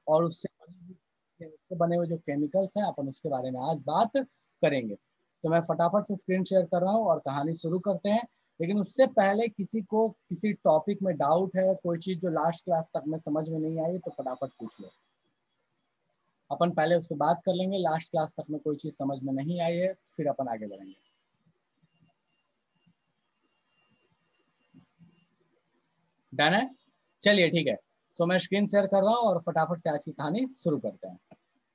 और उससे बने हुए जो केमिकल्स हैं अपन उसके बारे में आज बात करेंगे। तो मैं फटाफट से स्क्रीन शेयर कर रहा हूँ और कहानी शुरू करते हैं। लेकिन उससे पहले किसी को किसी टॉपिक में डाउट है, कोई चीज जो लास्ट क्लास तक में समझ में नहीं आई, तो फटाफट पूछ लो। अपन पहले उसको बात कर लेंगे, लास्ट क्लास तक में कोई चीज समझ में नहीं आई है फिर अपन आगे बढ़ेंगे। डन है? चलिए ठीक है। सो मैं स्क्रीन शेयर कर रहा हूँ और फटाफट से आज की कहानी शुरू करते हैं।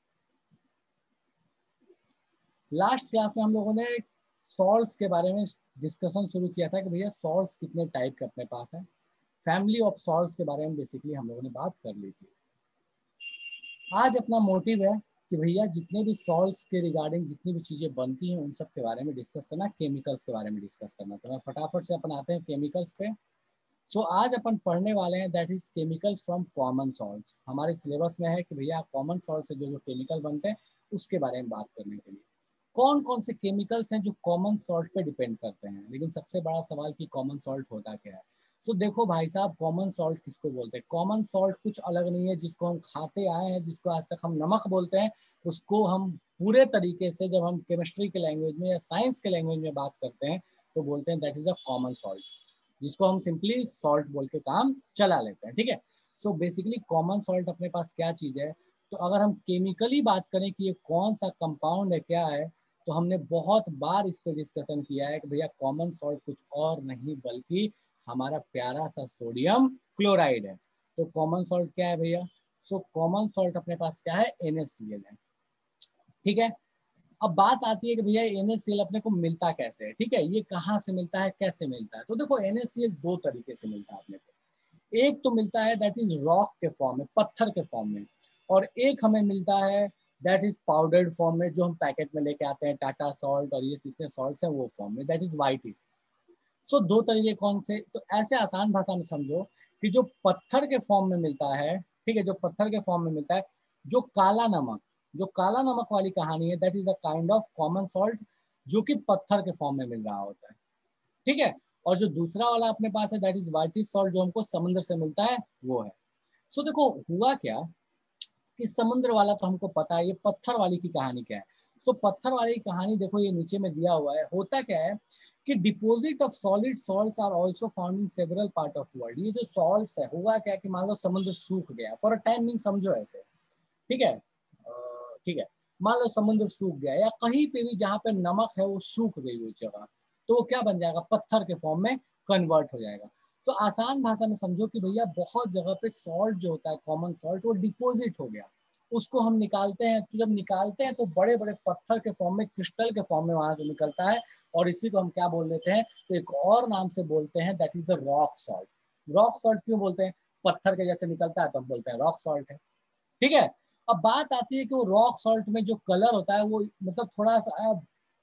लास्ट क्लास में हम लोगों ने सॉल्ट्स के बारे में डिस्कशन शुरू किया था कि भैया सॉल्ट्स कितने टाइप के अपने पास है। फैमिली ऑफ सॉल्ट्स के बारे में बेसिकली हम लोगों ने बात कर ली थी। आज अपना मोटिव है कि भैया जितने भी सॉल्ट्स के रिगार्डिंग जितनी भी चीजें बनती हैं उन सब के बारे में डिस्कस करना, केमिकल्स के बारे में डिस्कस करना। तो मैं फटाफट से अपन आते हैं केमिकल्स पे। सो आज अपन पढ़ने वाले हैं that is chemicals from common salts. हमारे सिलेबस में है कि भैया कॉमन सॉल्ट से जो जो केमिकल बनते हैं उसके बारे में बात करने के लिए कौन कौन से केमिकल्स हैं जो कॉमन सॉल्ट पे डिपेंड करते हैं। लेकिन सबसे बड़ा सवाल कि कॉमन सॉल्ट होता क्या है। सो देखो भाई साहब, कॉमन सॉल्ट किसको बोलते हैं? कॉमन सॉल्ट कुछ अलग नहीं है, जिसको हम खाते आए हैं, जिसको आज तक हम नमक बोलते हैं, उसको हम पूरे तरीके से जब हम केमिस्ट्री के लैंग्वेज में या साइंस के लैंग्वेज में बात करते हैं तो बोलते हैं that is a common salt, जिसको हम सिंपली सॉल्ट बोल के काम चला लेते हैं। ठीक है। सो बेसिकली कॉमन सॉल्ट अपने पास क्या चीज है। तो अगर हम केमिकली बात करें कि ये कौन सा कंपाउंड है, क्या है, तो हमने बहुत बार इस पर डिस्कशन किया है कि भैया कॉमन सॉल्ट कुछ और नहीं बल्कि हमारा प्यारा सा सोडियम क्लोराइड है। तो कॉमन सॉल्ट क्या है भैया? सो कॉमन सॉल्ट अपने पास क्या है? NaCl है। ठीक है। अब बात आती है कि भैया NaCl अपने को मिलता कैसे है। ठीक है, ये कहाँ से मिलता है, कैसे मिलता है? तो देखो NaCl दो तरीके से मिलता है अपने को। एक तो मिलता है दैट इज रॉक के फॉर्म में, पत्थर के फॉर्म में, और एक हमें मिलता है दैट इज पाउडर्ड फॉर्म में, जो हम पैकेट में लेके आते हैं, टाटा सॉल्ट और ये जितने सॉल्ट्स हैं वो फॉर्म में, that is white is. So दो तरीके कौन से? तो ऐसे आसान भाषा में समझो कि जो पत्थर के फॉर्म में मिलता है, ठीक है, जो पत्थर के फॉर्म में मिलता है, जो काला नमक, जो काला नमक वाली कहानी है, that is a kind of common salt जो कि पत्थर के फॉर्म में मिल रहा होता है। ठीक है। और जो दूसरा वाला अपने पास है दैट इज व्हाइट सॉल्ट, जो हमको समुद्र से मिलता है, वो है। सो देखो हुआ क्या कि समुद्र वाला तो हमको पता है, ये पत्थर वाली की कहानी क्या है। सो पत्थर वाली की कहानी देखो, ये नीचे में दिया हुआ है। होता क्या है कि deposit of solid salts are also found in several part of world. ये जो सॉल्ट्स है, हुआ क्या कि मान लो समुद्र सूख गया फॉर अ टाइम मीन, समझो ऐसे। ठीक है। ठीक है, मान लो समुद्र सूख गया या कहीं पे भी जहाँ पे नमक है वो सूख गई वो जगह, तो वो क्या बन जाएगा? पत्थर के फॉर्म में कन्वर्ट हो जाएगा। तो आसान भाषा में समझो कि भैया बहुत जगह पे सॉल्ट जो होता है, कॉमन सॉल्ट, वो डिपोजिट हो गया। उसको हम निकालते हैं, तो जब निकालते हैं तो बड़े बड़े पत्थर के फॉर्म में, क्रिस्टल के फॉर्म में वहां से निकलता है। और इसी को हम क्या बोल देते हैं? तो एक और नाम से बोलते हैं, that is a rock salt. Rock salt क्यों बोलते हैं? पत्थर के जैसे निकलता है तो हम बोलते हैं रॉक सॉल्ट है। ठीक है। अब बात आती है कि वो रॉक सॉल्ट में जो कलर होता है वो मतलब थोड़ा सा,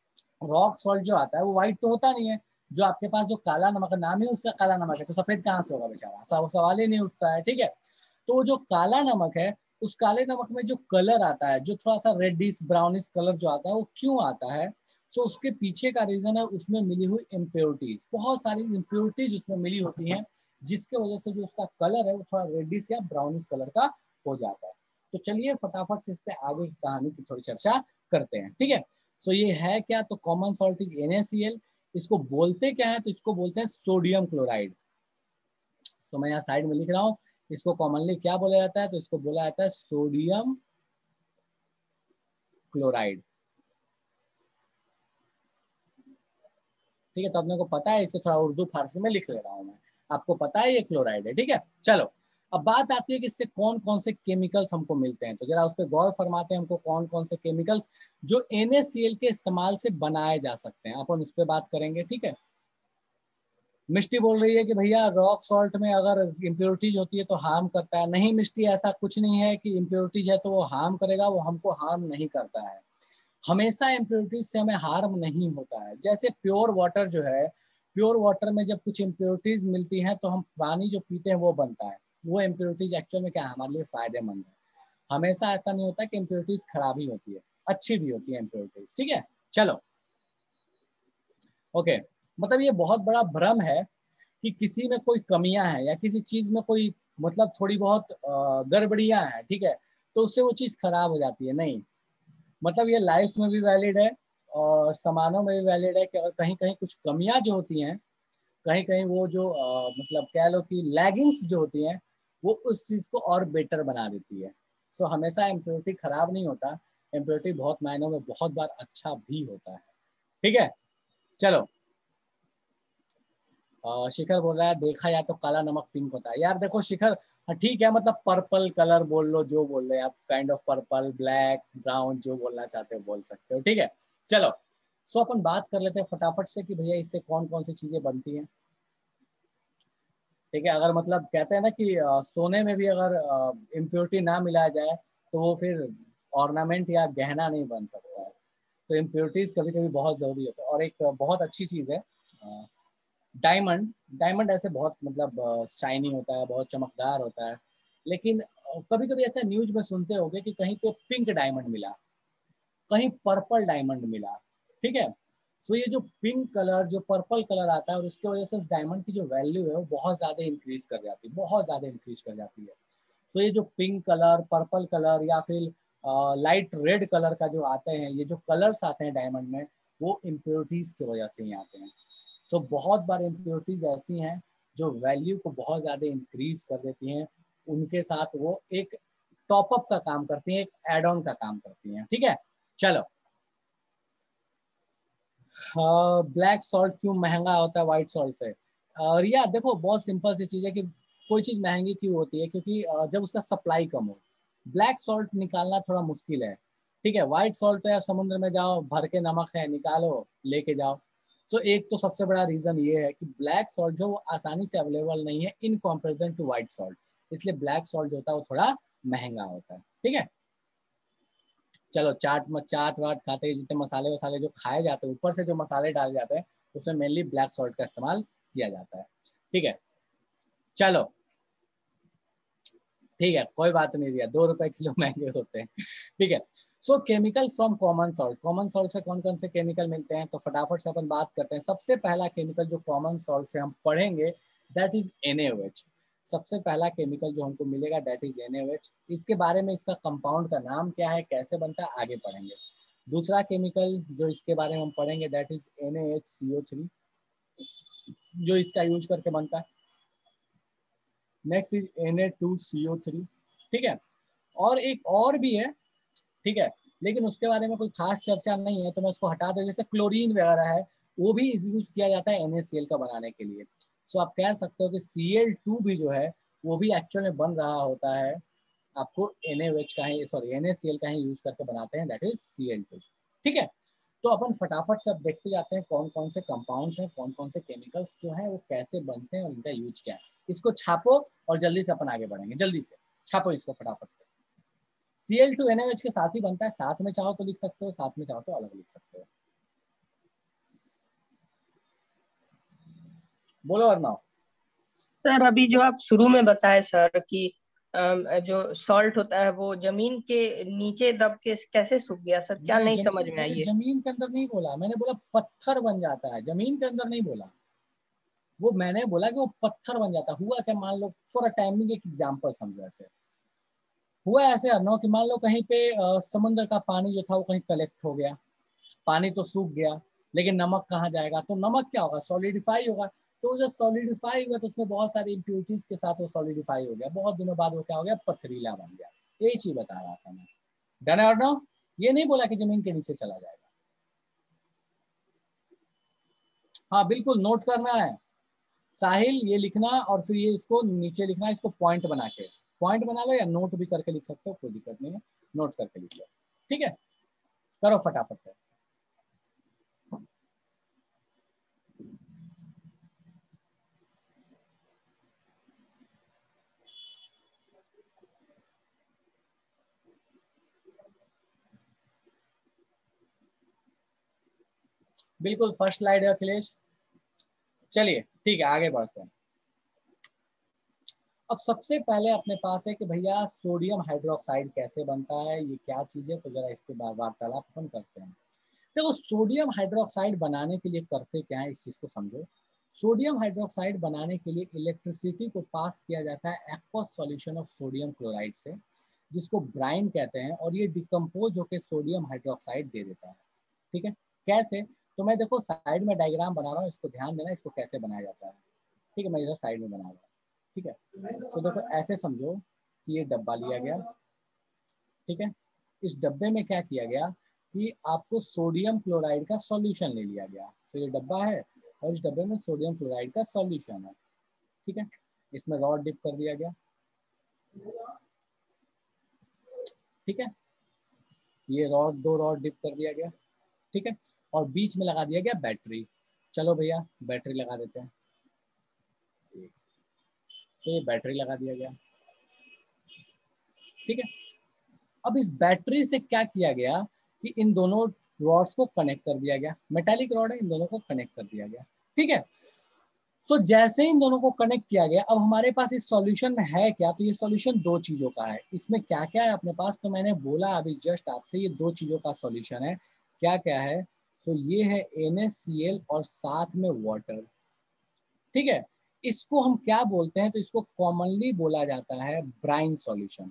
रॉक सॉल्ट जो आता है वो व्हाइट तो होता नहीं है। जो आपके पास जो काला नमक का नाम है उसका काला नमक है, तो सफेद कहाँ से होगा बेचारा? सवाल ही नहीं उठता है। ठीक है। तो वो जो काला नमक है, उस काले नमक में जो कलर आता है, जो थोड़ा सा रेडिश ब्राउनिश कलर जो आता है, वो क्यों आता है? तो उसके पीछे का रीजन है उसमें मिली हुई इम्प्योरिटीज, बहुत सारी इम्प्योरिटीज उसमें मिली होती हैं, जिसके वजह से जो उसका कलर है वो थोड़ा रेडिश या ब्राउनिश कलर का हो जाता है। तो चलिए फटाफट से इस पे आगे की कहानी की थोड़ी चर्चा करते हैं। ठीक है। सो ये है क्या? तो कॉमन सॉल्ट इज NaCl। इसको बोलते क्या है? तो इसको बोलते हैं सोडियम क्लोराइड। तो मैं यहाँ साइड में लिख रहा हूँ, इसको कॉमनली क्या बोला जाता है? तो इसको बोला जाता है सोडियम क्लोराइड। ठीक है। तो अपने को पता है, इसे थोड़ा उर्दू फारसी में लिख ले रहा हूँ मैं, आपको पता है ये क्लोराइड है। ठीक है। चलो, अब बात आती है कि इससे कौन कौन से केमिकल्स हमको मिलते हैं, तो जरा उस पर गौर फरमाते हैं। हमको कौन कौन से केमिकल्स जो NaCl के इस्तेमाल से बनाए जा सकते हैं, अपन उस पर बात करेंगे। ठीक है। मिष्टी बोल रही है कि भैया रॉक सॉल्ट में अगर इम्प्योरिटीज होती है तो हार्म करता है। नहीं मिष्टी, ऐसा कुछ नहीं है कि इम्प्योरिटीज है तो वो हार्म करेगा, वो हमको हार्म नहीं करता है। हमेशा इम्प्योरिटीज से हमें हार्म नहीं होता है। जैसे प्योर वाटर जो है, प्योर वाटर में जब कुछ इम्प्योरिटीज मिलती हैं तो हम पानी जो पीते हैं वो बनता है। वो इम्प्योरिटीज एक्चुअल में क्या है? हमारे लिए फायदेमंद है। हमेशा ऐसा नहीं होता कि इम्प्योरिटीज खराब ही होती है, अच्छी भी होती है इम्प्योरिटीज। ठीक है। चलो, ओके। मतलब ये बहुत बड़ा भ्रम है कि किसी में कोई कमियां हैं या किसी चीज में कोई मतलब थोड़ी बहुत गड़बड़ियां हैं। ठीक है। तो उससे वो चीज़ खराब हो जाती है। नहीं, मतलब ये लाइफ में भी वैलिड है और सामानों में भी वैलिड है कि अगर कहीं कहीं कुछ कमियां जो होती हैं, कहीं कहीं वो जो मतलब कह लो कि लैगिंग्स जो होती हैं, वो उस चीज़ को और बेटर बना देती है। सो हमेशा इम्प्योरिटी खराब नहीं होता, इम्प्योरिटी बहुत मायनों में बहुत बार अच्छा भी होता है। ठीक है, चलो। शिखर बोल रहा है देखा जाए तो काला नमक पिंक होता है। यार देखो शिखर, हाँ ठीक है, मतलब पर्पल कलर बोल लो, जो बोल रहे हैं आप, kind of purple, black, brown, जो बोलना चाहते हो बोल सकते हो। ठीक है, चलो। सो अपन बात कर लेते हैं फटाफट से कि भैया इससे कौन कौन सी चीजें बनती हैं। ठीक है, अगर मतलब कहते हैं ना कि सोने में भी अगर इम्प्योरिटी ना मिलाया जाए तो वो फिर ऑर्नामेंट या गहना नहीं बन सकता है। तो इम्प्योरिटीज कभी कभी बहुत जरूरी होता है। और एक बहुत अच्छी चीज है डायमंड। डायमंड ऐसे बहुत मतलब शाइनी होता है, बहुत चमकदार होता है, लेकिन कभी कभी ऐसा न्यूज में सुनते होंगे कि कहीं पे पिंक डायमंड मिला, कहीं पर्पल डायमंड मिला। ठीक है, तो ये जो पिंक कलर, जो पर्पल कलर आता है, और उसकी वजह से उस डायमंड की जो वैल्यू है वो बहुत ज्यादा इंक्रीज कर जाती है, बहुत ज्यादा इंक्रीज कर जाती है। तो ये जो पिंक कलर, पर्पल कलर या फिर लाइट रेड कलर का जो आते हैं, ये जो कलर्स आते हैं डायमंड में, वो इम्प्योरिटीज की वजह से ही आते हैं। सो बहुत बार इम्प्योरिटीज ऐसी हैं जो वैल्यू को बहुत ज़्यादा इंक्रीज कर देती हैं, उनके साथ वो एक टॉपअप का काम करती हैं, एक एड ऑन का काम करती हैं। ठीक है, चलो। ब्लैक सॉल्ट क्यों महंगा होता है व्हाइट सॉल्ट से? रिया देखो, बहुत सिंपल सी चीज़ है कि कोई चीज़ महंगी क्यों होती है, क्योंकि जब उसका सप्लाई कम हो। ब्लैक सॉल्ट निकालना थोड़ा मुश्किल है। ठीक है, व्हाइट सॉल्ट है, समुद्र में जाओ, भर के नमक है, निकालो, लेके जाओ। तो एक तो सबसे बड़ा रीजन ये है कि ब्लैक सॉल्ट जो वो आसानी से अवेलेबल नहीं है in comparison to white salt, इसलिए ब्लैक सॉल्ट जो होता है वो थोड़ा महंगा होता है। ठीक है, चलो। चाट वाट खाते हैं, जितने मसाले वसाले जो खाए जाते हैं, ऊपर से जो मसाले डाले जाते हैं, उसमें मेनली ब्लैक सॉल्ट का इस्तेमाल किया जाता है। ठीक है, चलो। ठीक है, कोई बात नहीं दिया, 2 रुपए किलो महंगे होते हैं। ठीक है, so chemical from common salt. Common salt से कौन कौन से केमिकल मिलते हैं, तो फटाफट से अपन बात करते हैं। सबसे पहला केमिकल जो कॉमन सॉल्ट से हम पढ़ेंगे, दैट इज NaOH। सबसे पहला केमिकल जो हमको मिलेगा दैट इज NaOH। इसके बारे में, इसका कंपाउंड का नाम क्या है, कैसे बनता है, आगे पढ़ेंगे। दूसरा केमिकल जो इसके बारे में हम पढ़ेंगे दैट इज NaHCO3, जो इसका यूज करके बनता है। Next is Na2CO3। ठीक है, और एक और भी है। ठीक है, लेकिन उसके बारे में कोई खास चर्चा नहीं है, तो मैं उसको हटा दूं। जैसे क्लोरीन वगैरह है, वो भी यूज किया जाता है NaCl का बनाने के लिए। सो आप कह सकते हो कि Cl2 भी जो है वो भी एक्चुअल में बन रहा होता है, आपको NaOH का ही, सॉरी, NaCl का ही यूज करके बनाते हैं, दैट इज Cl2। ठीक है, तो अपन फटाफट से अब देखते जाते हैं कौन कौन से कंपाउंड्स हैं, कौन कौन से केमिकल्स जो हैं वो कैसे बनते हैं और इनका यूज क्या है। इसको छापो और जल्दी से अपन आगे बढ़ेंगे। जल्दी से छापो इसको फटाफट से। Cl2 NaOH के साथ ही बनता है, साथ में चाहो तो लिख सकते हो, साथ में चाहो तो अलग लिख सकते हो। बोलो अर्नव। सर अभी जो आप शुरू में बताए सर कि जो सॉल्ट होता है वो जमीन के नीचे दब के कैसे सूख गया सर, क्या नहीं समझ में आई मैंने है। जमीन के अंदर नहीं बोला, मैंने बोला पत्थर बन जाता है, जमीन के अंदर नहीं बोला। वो मैंने बोला कि वो पत्थर बन जाता। हुआ क्या, मान लो फॉर अ टाइमिंग एक एग्जांपल समझो। ऐसे हुआ ऐसे अर्नव कि मान लो कहीं पे समुद्र का पानी जो था वो कहीं कलेक्ट हो गया, पानी तो सूख गया, लेकिन नमक कहाँ जाएगा, तो नमक क्या होगा, सॉलिडिफाई होगा। तो जब सॉलिडिफाई हुआ तो उसमें बहुत सारी इम्प्यूरिटीज के साथ वो सॉलिडिफाई हो गया, बहुत दिनों बाद वो क्या हो गया, पथरीला बन गया। यही चीज बता रहा था मैं। डन और नो, ये नहीं बोला कि जमीन के नीचे चला जाएगा। हाँ बिल्कुल, नोट करना है साहिल, ये लिखना और फिर ये इसको नीचे लिखना, इसको पॉइंट बना के, पॉइंट बना लो या नोट भी करके लिख सकते हो, कोई दिक्कत नहीं है, नोट करके लिख लो। ठीक है, करो फटाफट से। बिल्कुल फर्स्ट स्लाइड है अखिलेश। चलिए ठीक है, आगे बढ़ते हैं। अब सबसे पहले अपने पास है कि भैया सोडियम हाइड्रोक्साइड कैसे बनता है, ये क्या चीज़ है, तो जरा इस पे वार्तालाप अपन करते हैं। देखो, सोडियम हाइड्रोक्साइड बनाने के लिए करते क्या है, इस चीज़ को समझो। सोडियम हाइड्रोक्साइड बनाने के लिए इलेक्ट्रिसिटी को पास किया जाता है aqueous solution of sodium chloride से। जिसको ब्राइन कहते हैं, और ये डिकम्पोज होकर सोडियम हाइड्रोक्साइड दे देता है। ठीक है, कैसे? तो मैं देखो साइड में डायग्राम बना रहा हूँ, इसको ध्यान देना इसको कैसे बनाया जाता है। ठीक है, मैं इधर साइड में बना रहा हूँ। ठीक है, तो देखो ऐसे समझो कि ये डब्बा लिया गया। ठीक है, इस डब्बे में क्या किया गया कि आपको सोडियम क्लोराइड का सॉल्यूशन ले लिया गया। तो ये डब्बा है और इस डब्बे में सोडियम क्लोराइड का सॉल्यूशन है। ठीक है, इसमें रॉड डिप कर दिया गया। ठीक है, ये दो रॉड डिप कर दिया गया। ठीक है, और बीच में लगा दिया गया बैटरी। चलो भैया बैटरी लगा देते हैं। तो ये बैटरी लगा दिया गया। ठीक है, अब इस बैटरी से क्या किया गया कि इन दोनों रॉड्स को कनेक्ट कर दिया गया। मेटालिक रॉड है, इन दोनों को कनेक्ट कर दिया गया। ठीक है, तो जैसे ही इन दोनों को कनेक्ट किया गया, अब हमारे पास इस सॉल्यूशन में है क्या? तो ये सॉल्यूशन दो चीजों का है। इसमें क्या क्या है अपने पास? तो मैंने बोला अभी जस्ट आपसे, ये दो चीजों का सॉल्यूशन है। क्या क्या है? तो ये है NaCl और साथ में वाटर। ठीक है, इसको हम क्या बोलते हैं? तो इसको कॉमनली बोला जाता है brine solution.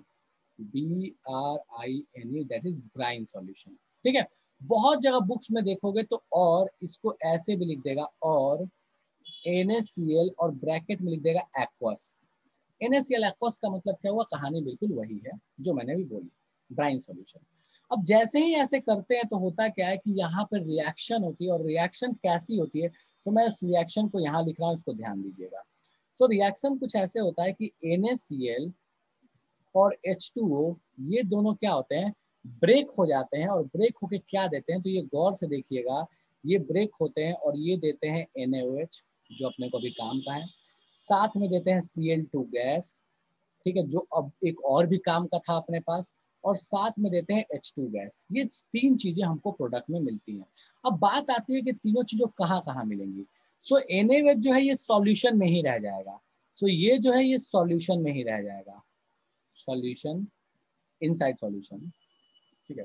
BRINE, that is brine solution. ठीक है, बहुत जगह बुक्स में देखोगे तो और इसको ऐसे भी लिख देगा, और NaCl और ब्रैकेट में लिख देगा एक्वस। NaCl एक्वस का मतलब क्या हुआ? कहानी बिल्कुल वही है जो मैंने भी बोली, ब्राइन सॉल्यूशन। अब जैसे ही ऐसे करते हैं तो होता क्या है कि यहाँ पर रिएक्शन होती है, और रिएक्शन कैसी होती है? तो मैं इस रिएक्शन को यहाँ लिख रहा हूँ, इसको ध्यान दीजिएगा। तो रिएक्शन कुछ ऐसे होता है कि NaCl और H2O ये दोनों क्या होते हैं? ब्रेक हो जाते हैं, और ब्रेक होके क्या देते हैं? तो ये गौर से देखिएगा, ये ब्रेक होते हैं और ये देते हैं NaOH, जो अपने को भी काम का है। साथ में देते हैं Cl2 गैस। ठीक है, जो अब एक और भी काम का था अपने पास, और साथ में देते हैं H2 गैस। ये तीन चीजें हमको प्रोडक्ट में मिलती हैं। अब बात आती है कि तीनों चीजों कहाँ कहाँ मिलेंगी। सो NaOH जो है ये सॉल्यूशन में ही रह जाएगा। सो ये जो है ये सॉल्यूशन में ही रह जाएगा, सॉल्यूशन, इनसाइड सॉल्यूशन। ठीक है,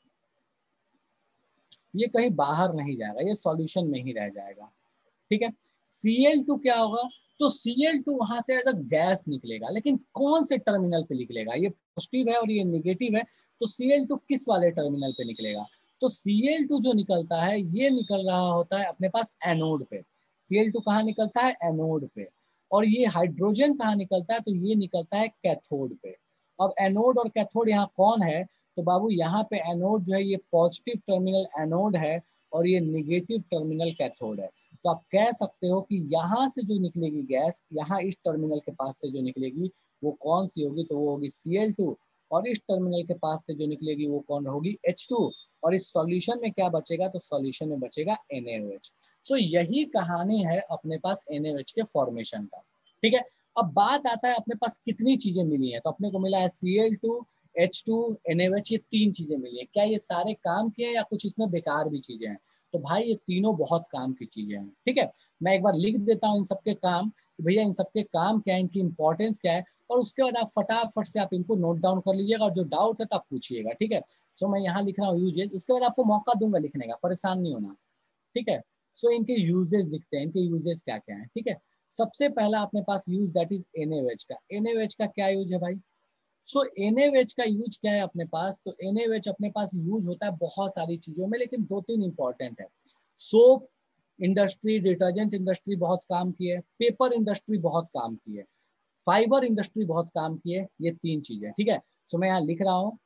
ये कहीं बाहर नहीं जाएगा, ये सॉल्यूशन में ही रह जाएगा। ठीक है, Cl2 क्या होगा? तो Cl2 वहां से एज अ गैस निकलेगा, लेकिन कौन से टर्मिनल पे निकलेगा? ये पॉजिटिव है और ये नेगेटिव है, तो Cl2 किस वाले टर्मिनल पे निकलेगा? तो Cl2 जो निकलता है ये निकल रहा होता है अपने पास एनोड पे। Cl2 कहाँ निकलता है? एनोड पे। और ये हाइड्रोजन कहाँ निकलता है? तो ये निकलता है कैथोड पे। अब एनोड और कैथोड यहाँ कौन है? तो बाबू यहाँ पे एनोड जो है ये पॉजिटिव टर्मिनल एनोड है, और ये निगेटिव टर्मिनल कैथोड है। तो आप कह सकते हो कि यहाँ से जो निकलेगी गैस, यहाँ इस टर्मिनल के पास से जो निकलेगी वो कौन सी होगी? तो वो होगी Cl2, और इस टर्मिनल के पास से जो निकलेगी वो कौन होगी? H2। और इस सॉल्यूशन में क्या बचेगा? तो सॉल्यूशन में बचेगा NaOH। सो यही कहानी है अपने पास NaOH के फॉर्मेशन का। ठीक है, अब बात आता है अपने पास कितनी चीजें मिली हैं। तो अपने को मिला है Cl2, H2, NaOH, ये तीन चीजें मिली है। क्या ये सारे काम किए या कुछ इसमें बेकार भी चीजें हैं? तो भाई ये तीनों बहुत काम की चीजें हैं। ठीक है, मैं एक बार लिख देता हूँ इन सबके काम, भैया इन सबके काम क्या है, इनकी इंपॉर्टेंस क्या है, और उसके बाद आप फटाफट से आप इनको नोट डाउन कर लीजिएगा, और जो डाउट है तो आप पूछिएगा। ठीक है, सो मैं यहाँ लिख रहा हूँ यूजेज, उसके बाद आपको मौका दूंगा लिखने का, परेशान नहीं होना। ठीक है, सो इनके यूजेज लिखते हैं, इनके यूजेज क्या क्या है। ठीक है, सबसे पहला अपने पास यूज दैट इज NaOH का। NaOH का क्या यूज है भाई? सो NaOH का यूज क्या है अपने पास? तो NaOH अपने पास यूज होता है बहुत सारी चीजों में, लेकिन दो तीन इंपॉर्टेंट है। सोप इंडस्ट्री, डिटर्जेंट इंडस्ट्री बहुत काम की है, पेपर इंडस्ट्री बहुत काम की है, फाइबर इंडस्ट्री बहुत काम की है, ये तीन चीजें। ठीक है, सो मैं यहाँ लिख रहा हूँ,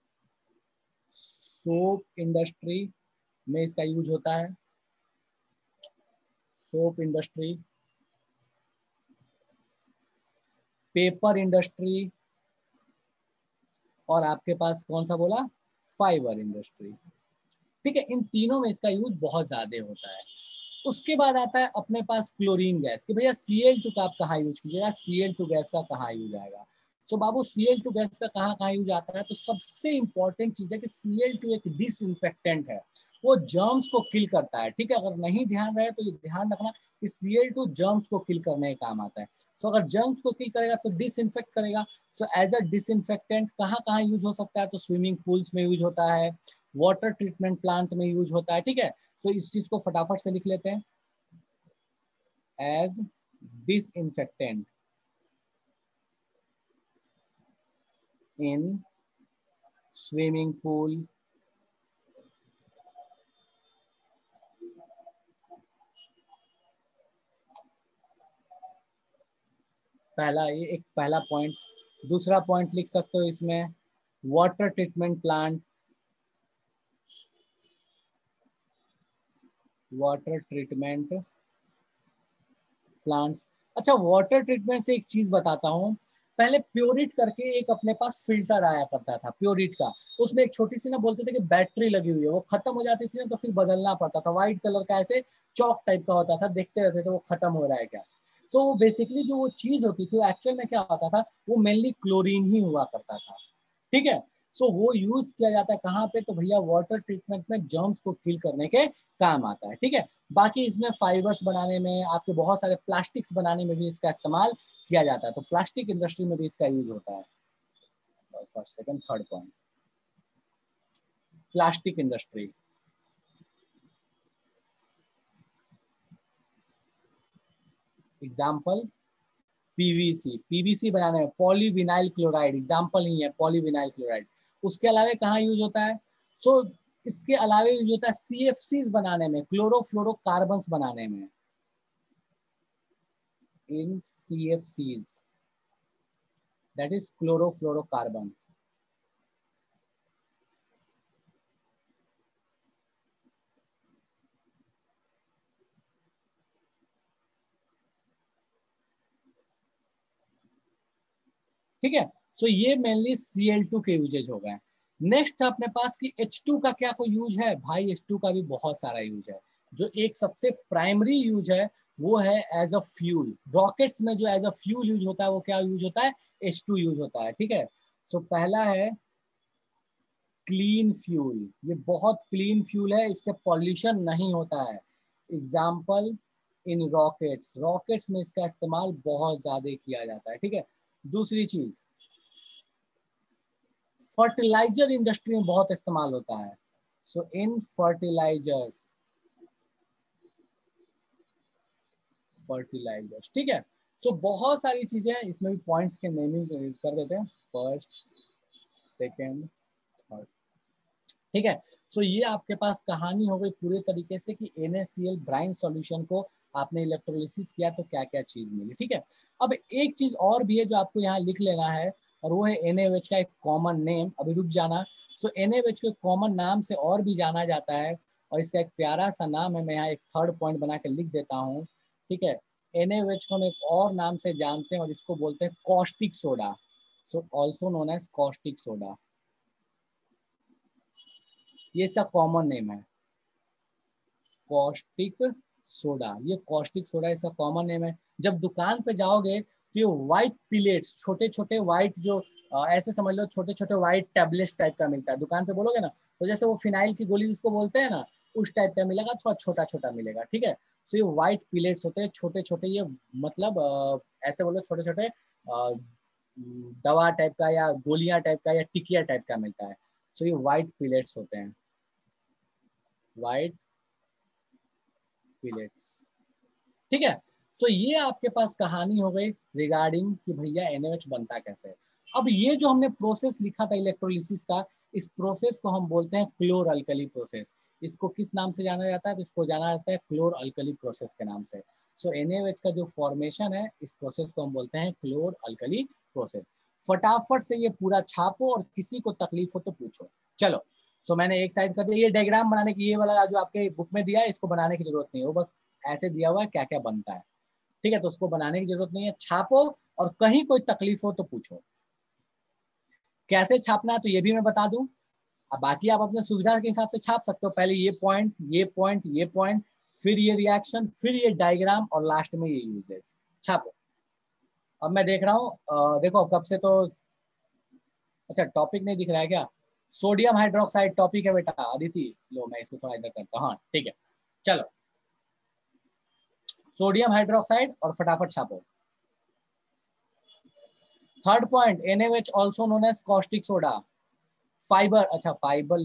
सोप इंडस्ट्री में इसका यूज होता है, सोप इंडस्ट्री, पेपर इंडस्ट्री, और आपके पास कौन सा बोला? Fibre industry. ठीक है, इन तीनों में इसका यूज बहुत ज्यादा होता है। उसके बाद आता है अपने पास क्लोरीन गैस, कि भैया Cl2 का आप कहाँ यूज कीजिएगा, Cl2 गैस का कहाँ यूज आएगा? तो बाबू Cl2 गैस का कहाँ कहाँ यूज आता है? तो सबसे इंपॉर्टेंट चीज है कि Cl2 एक डिसइंफेक्टेंट है, वो जर्म्स को किल करता है। ठीक है, अगर नहीं ध्यान रहे तो ये ध्यान रखना कि Cl2 जर्म्स को किल करने का काम आता है। तो अगर जर्म्स को किल करेगा तो डिसइंफेक्ट करेगा। सो एज अ डिसइंफेक्टेंट कहाँ कहाँ यूज हो सकता है? तो स्विमिंग पूल्स में यूज होता है, वाटर ट्रीटमेंट प्लांट में यूज होता है। ठीक है, तो इस चीज को फटाफट से लिख लेते हैं, as disinfectant in swimming pool, पहला ये एक पहला पॉइंट। दूसरा पॉइंट लिख सकते हो इसमें water treatment plant, water treatment plants. अच्छा, वाटर ट्रीटमेंट से एक चीज बताता हूँ, पहले प्योरिट करके एक अपने पास फिल्टर आया करता था प्योरिट का, उसमें एक छोटी सी ना बोलते थे कि बैटरी लगी हुई है, वो खत्म हो जाती थी ना तो फिर बदलना पड़ता था, व्हाइट कलर का ऐसे चौक टाइप का होता था, देखते रहते थे वो खत्म हो रहा है क्या। तो वो बेसिकली जो वो चीज होती थी वो एक्चुअल में क्या होता था, वो मेनली क्लोरीन ही हुआ करता था, ठीक है। सो वो यूज किया जाता है कहाँ पे, तो भैया वाटर ट्रीटमेंट में जर्म्स को किल करने के काम आता है, ठीक है। बाकी इसमें फाइबर्स बनाने में, आपके बहुत सारे प्लास्टिक्स बनाने में भी इसका इस्तेमाल किया जाता है, तो प्लास्टिक इंडस्ट्री में भी इसका यूज होता है। First second third point, plastic industry. Example PVC, PVC बनाने में पॉलीविनाइल क्लोराइड एग्जाम्पल ही है, पॉलीविनाइल क्लोराइड। उसके अलावा कहाँ यूज होता है, सो इसके अलावा यूज होता है सीएफसी बनाने में, क्लोरोफ्लोरोकार्बन्स बनाने में, इन CFCs, that is chlorofluorocarbon। ठीक है, सो ये मेनली Cl2 के यूजेज हो गए। नेक्स्ट अपने पास कि H2 का क्या कोई यूज है, भाई H2 का भी बहुत सारा यूज है। जो एक सबसे प्राइमरी यूज है वो है एज अ फ्यूल, रॉकेट्स में जो एज अ फ्यूल यूज होता है वो क्या यूज होता है, H2 यूज होता है, ठीक है। सो पहला है क्लीन फ्यूल, ये बहुत क्लीन फ्यूल है, इससे पॉल्यूशन नहीं होता है। एग्जाम्पल इन रॉकेट्स, रॉकेट्स में इसका इस्तेमाल बहुत ज्यादा किया जाता है, ठीक है। दूसरी चीज फर्टिलाइजर इंडस्ट्री में बहुत इस्तेमाल होता है, सो इन फर्टिलाइजर्स, फर्टिलाइजर्स, ठीक है। सो बहुत सारी चीजें हैं, इसमें भी पॉइंट्स के नेमिंग कर देते हैं, फर्स्ट सेकेंड थर्ड, ठीक है। सो ये आपके पास कहानी हो गई पूरे तरीके से कि NaCl ब्राइन सॉल्यूशन को आपने इलेक्ट्रोलिसिस किया तो क्या क्या चीज मिली, ठीक है। अब एक चीज और भी है जो आपको यहाँ लिख लेना है, और वो है NaOH का एक कॉमन नेम, अभी रुक जाना। सो NaOH को कॉमन नाम से और भी जाना जाता है, और इसका एक प्यारा सा नाम है, मैं यहाँ एक थर्ड पॉइंट बना के लिख देता हूँ, ठीक है। NaOH को हम एक और नाम से जानते हैं और इसको बोलते हैं caustic soda, so also known as caustic soda, ये इसका कॉमन नेम है, कॉस्टिक सोडा। ये कॉस्टिक सोडा इसका कॉमन नेम है। जब दुकान पे जाओगे तो ये व्हाइट पिलेट्स, छोटे छोटे व्हाइट जो ऐसे समझ लो छोटे छोटे व्हाइट टैबलेट्स टाइप का मिलता है, दुकान पे बोलोगे ना तो जैसे वो फिनाइल की गोली जिसको बोलते हैं ना, उस टाइप का मिलेगा, थोड़ा छोटा छोटा मिलेगा, ठीक है। तो ये व्हाइट पिलेट्स होते हैं छोटे छोटे, ये मतलब ऐसे बोलो छोटे छोटे दवा टाइप का या गोलियां टाइप का या टिकिया टाइप का मिलता है, तो ये व्हाइट पिलेट्स होते हैं, व्हाइट पिलेट्स, ठीक है। सो ये आपके पास कहानी हो गई रिगार्डिंग कि भैया NaOH बनता कैसे है। अब ये जो हमने प्रोसेस लिखा था इलेक्ट्रोलिसिस का, इस प्रोसेस को हम बोलते हैं क्लोर अल्कली प्रोसेस। इसको किस नाम से जाना जाता है, तो इसको जाना जाता है क्लोर अल्कली प्रोसेस के नाम से। सो NaOH का जो फॉर्मेशन है इस प्रोसेस को हम बोलते हैं क्लोर अल्कली प्रोसेस। फटाफट से ये पूरा छापो और किसी को तकलीफ हो तो पूछो। चलो, सो मैंने एक साइड कर दिया, ये डायग्राम बनाने की ये वाला जो आपके बुक में दिया है इसको बनाने की जरूरत नहीं है, वो बस ऐसे दिया हुआ है क्या क्या बनता है, ठीक है। तो उसको बनाने की जरूरत नहीं है, छापो और कहीं कोई तकलीफ हो तो पूछो। कैसे छापना है तो ये भी मैं बता दूं, अब बाकी आप अपने सुविधा के हिसाब से छाप सकते हो, पहले ये पॉइंट ये पॉइंट ये पॉइंट, फिर ये रिएक्शन, फिर ये डायग्राम और लास्ट में ये यूजेस, छापो। अब मैं देख रहा हूँ, देखो कब से तो, अच्छा टॉपिक नहीं दिख रहा है क्या, सोडियम हाइड्रोक्साइड टॉपिक है बेटा अदिति, लो मैं इसको थोड़ा इधर करता हूँ, हाँ ठीक है। चलो, सोडियम हाइड्रोक्साइड और फटाफट छापो। Third point NaOH also known as caustic soda. Fibre, अच्छा फाइबर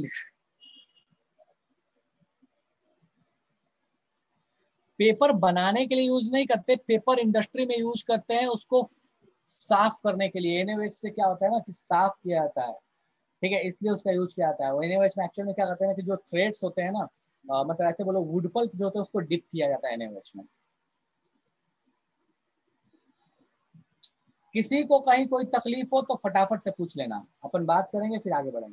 पेपर बनाने के लिए यूज नहीं करते, पेपर इंडस्ट्री में यूज करते हैं उसको साफ करने के लिए। NaOH से क्या होता है ना कि साफ किया जाता है, ठीक है, इसलिए उसका यूज किया जाता है। NaOH में एक्चुअल में क्या करते हैं कि जो थ्रेड्स होते हैं ना, मतलब ऐसे बोलो वुड पल्प जो होता है उसको डिप किया जाता है NaOH में। किसी को कहीं कोई तकलीफ हो तो फटाफट से पूछ लेना, अपन बात करेंगे फिर आगे बढ़ेंगे।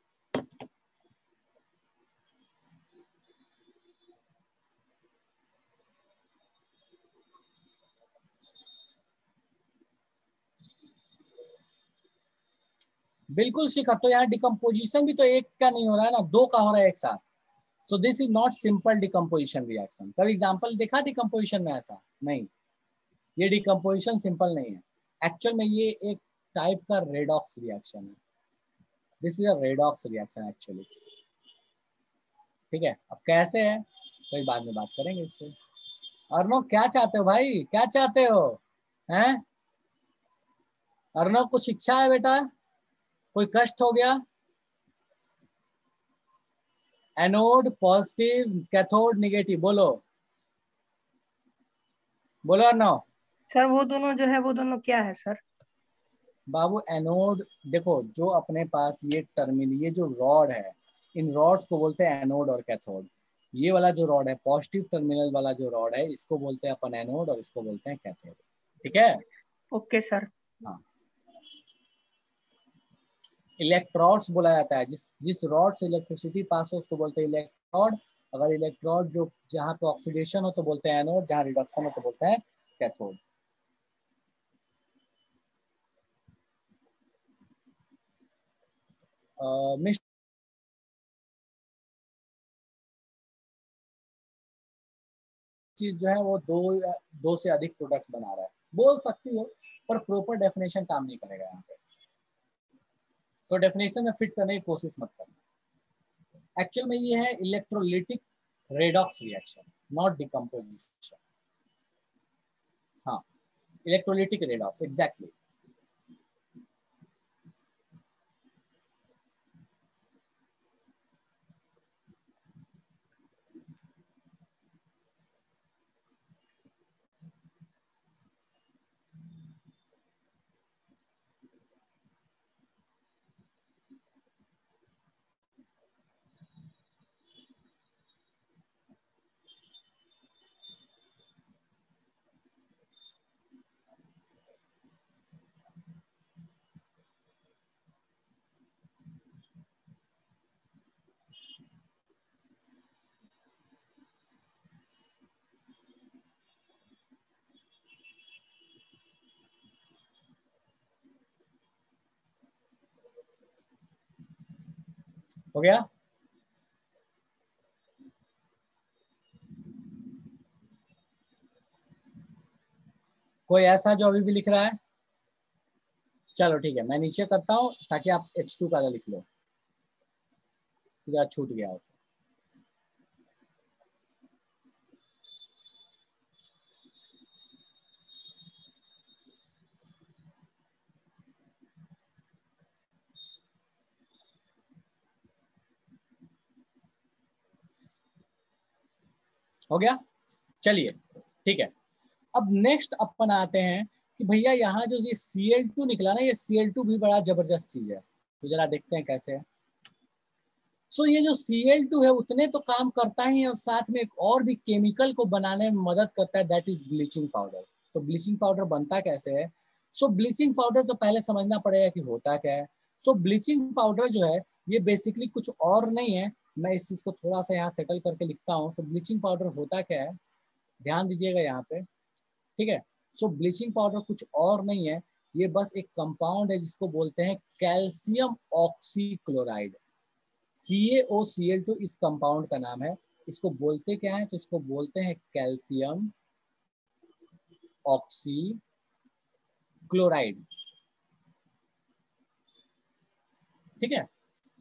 बिल्कुल शिखर, तो यहाँ डिकम्पोजिशन भी तो एक का नहीं हो रहा है ना, दो का हो रहा है एक साथ। So this is not simple decomposition reaction. कभी एग्जांपल देखा डिकम्पोजिशन में? ऐसा नहीं, ये डिकम्पोजिशन सिंपल नहीं है। एक्चुअल में ये एक टाइप का रेडॉक्स रिएक्शन है। This is a redox reaction actually. ठीक है, अब कैसे है कोई बाद में बात करेंगे इस पे। अर्नव क्या चाहते हो भाई, क्या चाहते हो? हैं अर्नव, कुछ इच्छा है बेटा? कोई कष्ट हो गया? एनोड पॉजिटिव, कैथोड निगेटिव, बोलो बोलो अर्नव। सर वो दोनों जो है वो दोनों क्या है सर? बाबू एनोड, देखो जो अपने पास ये टर्मिनल, ये जो रॉड है, इन रॉड्स को बोलते हैं एनोड और कैथोड। ये वाला जो रॉड है, पॉजिटिव टर्मिनल वाला जो रॉड है, इसको बोलते हैं अपन एनोड और इसको बोलते हैं कैथोड। ठीक है? Okay sir. हाँ, इलेक्ट्रोड्स बोला जाता है, जिस जिस रॉड से इलेक्ट्रिसिटी पास हो उसको बोलते हैं इलेक्ट्रोड। अगर इलेक्ट्रोड जो जहाँ पे ऑक्सीडेशन हो तो बोलते हैं एनोड, जहाँ रिडक्शन हो तो बोलते हैं कैथोड। मिस्टर चीज जो है वो दो से अधिक प्रोडक्ट बना रहा है, बोल सकती हो, पर प्रॉपर डेफिनेशन काम नहीं करेगा यहाँ पे। सो डेफिनेशन में फिट करने की कोशिश मत करना। एक्चुअल में ये है electrolytic redox reaction, not decomposition. हाँ, इलेक्ट्रोलिटिक रेडॉक्स एग्जैक्टली। हो गया? कोई ऐसा जो अभी भी लिख रहा है? चलो ठीक है, मैं नीचे करता हूँ ताकि आप H2 का लिख लो, छूट गया हो। हो गया? चलिए ठीक है, अब नेक्स्ट अपन आते हैं कि भैया यहाँ जो ये Cl2 निकला ना, ये Cl2 भी बड़ा जबरदस्त चीज है, तो जरा देखते हैं कैसे है। सो ये जो Cl2 है उतने तो काम करता ही है, और साथ में एक और भी केमिकल को बनाने में मदद करता है, दैट इज ब्लीचिंग पाउडर। तो ब्लीचिंग पाउडर बनता कैसे है? सो ब्लीचिंग पाउडर तो पहले समझना पड़ेगा कि होता क्या है। सो ब्लीचिंग पाउडर जो है ये बेसिकली कुछ और नहीं है। मैं इस चीज को थोड़ा सा यहाँ सेटल करके लिखता हूँ। तो ब्लीचिंग पाउडर होता क्या है, ध्यान दीजिएगा यहाँ पे। ठीक है, सो ब्लीचिंग पाउडर कुछ और नहीं है, ये बस एक कंपाउंड है जिसको बोलते हैं कैल्शियम ऑक्सीक्लोराइड। CaOCl2 इस कंपाउंड का नाम है। इसको बोलते क्या है? तो इसको बोलते हैं कैल्शियम ऑक्सी क्लोराइड। ठीक है,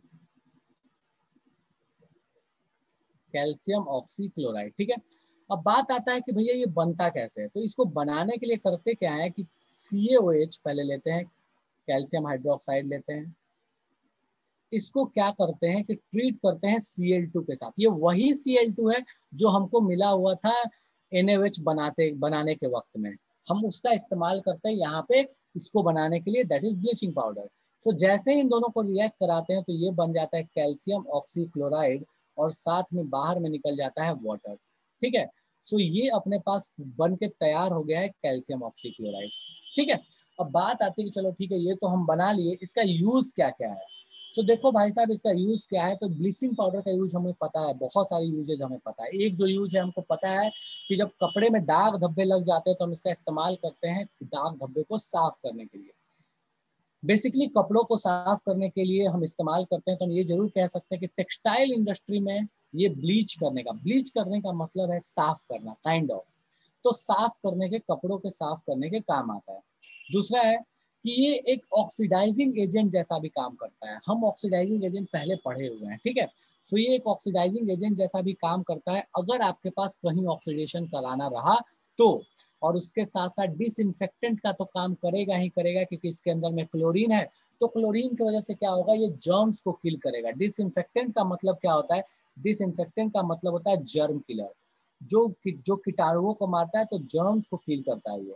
कैल्शियम ऑक्सी क्लोराइड। ठीक है, अब बात आता है कि भैया ये बनता कैसे है। तो इसको बनाने के लिए करते क्या है कि CaOH पहले लेते हैं, कैल्शियम हाइड्रोक्साइड लेते हैं, इसको क्या करते हैं कि ट्रीट करते हैं Cl2 के साथ। ये वही Cl2 है जो हमको मिला हुआ था NaOH बनाने के वक्त में, हम उसका इस्तेमाल करते हैं यहाँ पे इसको बनाने के लिए, that is bleaching powder. So जैसे ही इन दोनों को रिएक्ट कराते हैं तो ये बन जाता है कैल्शियम ऑक्सीक्लोराइड और साथ में बाहर में निकल जाता है वाटर। ठीक है, सो ये अपने पास बन के तैयार हो गया है कैल्शियम ऑक्सीक्लोराइड। ठीक है, अब बात आती है कि चलो ठीक है ये तो हम बना लिए, इसका यूज क्या क्या है। तो देखो भाई साहब इसका यूज क्या है, तो ब्लीचिंग पाउडर का यूज हमें पता है, बहुत सारी यूजेज हमें पता है। एक जो यूज है हमको पता है कि जब कपड़े में दाग धब्बे लग जाते हैं तो हम इसका इस्तेमाल करते हैं दाग धब्बे को साफ करने के लिए। बेसिकली कपड़ों को साफ करने के लिए हम इस्तेमाल करते हैं, तो हम ये जरूर कह सकते हैं कि टेक्सटाइल इंडस्ट्री में ये ब्लीच करने का मतलब है साफ करना, काइंड ऑफ। तो साफ करने के, कपड़ों के साफ करने के काम आता है। दूसरा है कि ये एक ऑक्सीडाइजिंग एजेंट जैसा भी काम करता है। हम ऑक्सीडाइजिंग एजेंट पहले पढ़े हुए हैं, ठीक है। सो ये एक ऑक्सीडाइजिंग एजेंट जैसा भी काम करता है अगर आपके पास कहीं ऑक्सीडेशन कराना रहा तो। और उसके साथ साथ डिसइंफेक्टेंट का तो काम करेगा ही करेगा, क्योंकि इसके अंदर में क्लोरीन है। तो क्लोरीन की वजह से क्या होगा, ये जर्म्स को किल करेगा। डिसइंफेक्टेंट का मतलब क्या होता है, डिसइंफेक्टेंट का मतलब होता है जर्म किलर, जो कीटाणुओं को मारता है, तो जर्म्स को किल करता है ये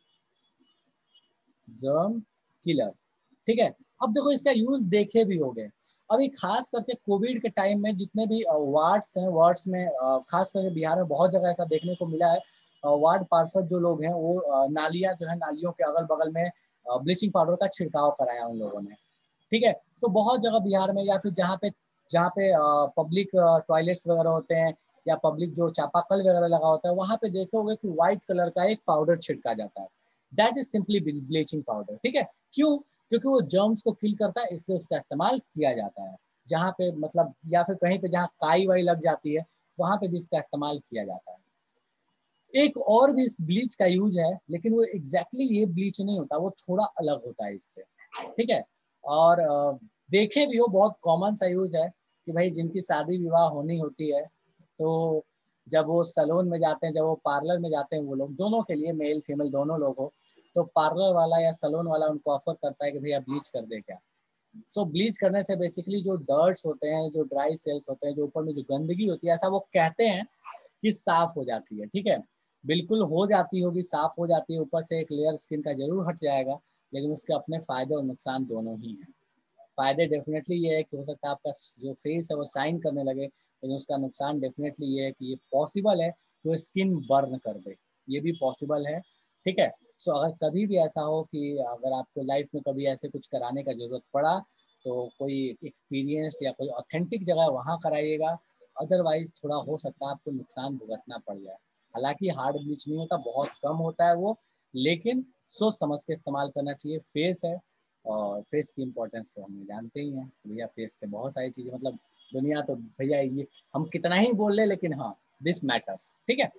जर्म किलर। ठीक है, अब देखो इसका यूज देखे भी होंगे। अभी खास करके कोविड के टाइम में जितने भी वार्ड्स हैं, वार्ड्स में खास करके बिहार में बहुत जगह ऐसा देखने को मिला है, वार्ड पार्षद जो लोग हैं वो नालियां जो है, नालियों के अगल बगल में ब्लीचिंग पाउडर का छिड़काव कराया उन लोगों ने। ठीक है, तो बहुत जगह बिहार में, या फिर जहाँ पे पब्लिक टॉयलेट्स वगैरह होते हैं या पब्लिक जो चापाकल वगैरह लगा होता है, वहां पे देखे होंगे कि व्हाइट कलर का एक पाउडर छिड़का जाता है। That is simply bleaching powder. ठीक है, क्यों? क्योंकि वो जर्म्स को किल करता है, इसलिए उसका इस्तेमाल किया जाता है। जहाँ पे मतलब, या फिर कहीं पे जहाँ काई वाई लग जाती है, वहां पे भी इसका इस्तेमाल किया जाता है। एक और भी इस ब्लीच का यूज है, लेकिन वो एग्जैक्टली ये ब्लीच नहीं होता, वो थोड़ा अलग होता है इससे। ठीक है, और देखे भी हो बहुत कॉमन सा यूज है कि भाई जिनकी शादी विवाह होनी होती है, तो जब वो सैलून में जाते हैं, जब वो पार्लर में जाते हैं, वो लोग दोनों के लिए, मेल फीमेल दोनों लोग हो, तो पार्लर वाला या सैलून वाला उनको ऑफर करता है कि भैया ब्लीच कर दे क्या। सो ब्लीच करने से बेसिकली जो डर्ट्स होते हैं, जो ड्राई सेल्स होते हैं, जो ऊपर में जो गंदगी होती है, ऐसा वो कहते हैं कि साफ हो जाती है। ठीक है, बिल्कुल हो जाती होगी, साफ हो जाती है, ऊपर से एक लेयर स्किन का जरूर हट जाएगा, लेकिन उसके अपने फायदे और नुकसान दोनों ही हैं। फायदे डेफिनेटली ये है कि हो सकता है आपका जो फेस है वो शाइन करने लगे, लेकिन उसका नुकसान डेफिनेटली ये है कि ये पॉसिबल है कि वो स्किन बर्न कर दे, ये भी पॉसिबल है। ठीक है, सो अगर कभी भी ऐसा हो कि अगर आपको लाइफ में कभी ऐसे कुछ कराने का जरूरत पड़ा, तो कोई एक्सपीरियंस्ड या कोई ऑथेंटिक जगह वहाँ कराइएगा। अदरवाइज थोड़ा हो सकता है आपको नुकसान भुगतना पड़ जाए। हालांकि हार्ड ब्लीच नहीं होता, बहुत कम होता है वो, लेकिन सोच समझ के इस्तेमाल करना चाहिए। फेस है, और फेस की इम्पोर्टेंस तो हम जानते ही हैं भैया, फेस से बहुत सारी चीज़ें, मतलब दुनिया तो भैया ये हम कितना ही बोल ले, लेकिन हाँ दिस मैटर्स। ठीक है,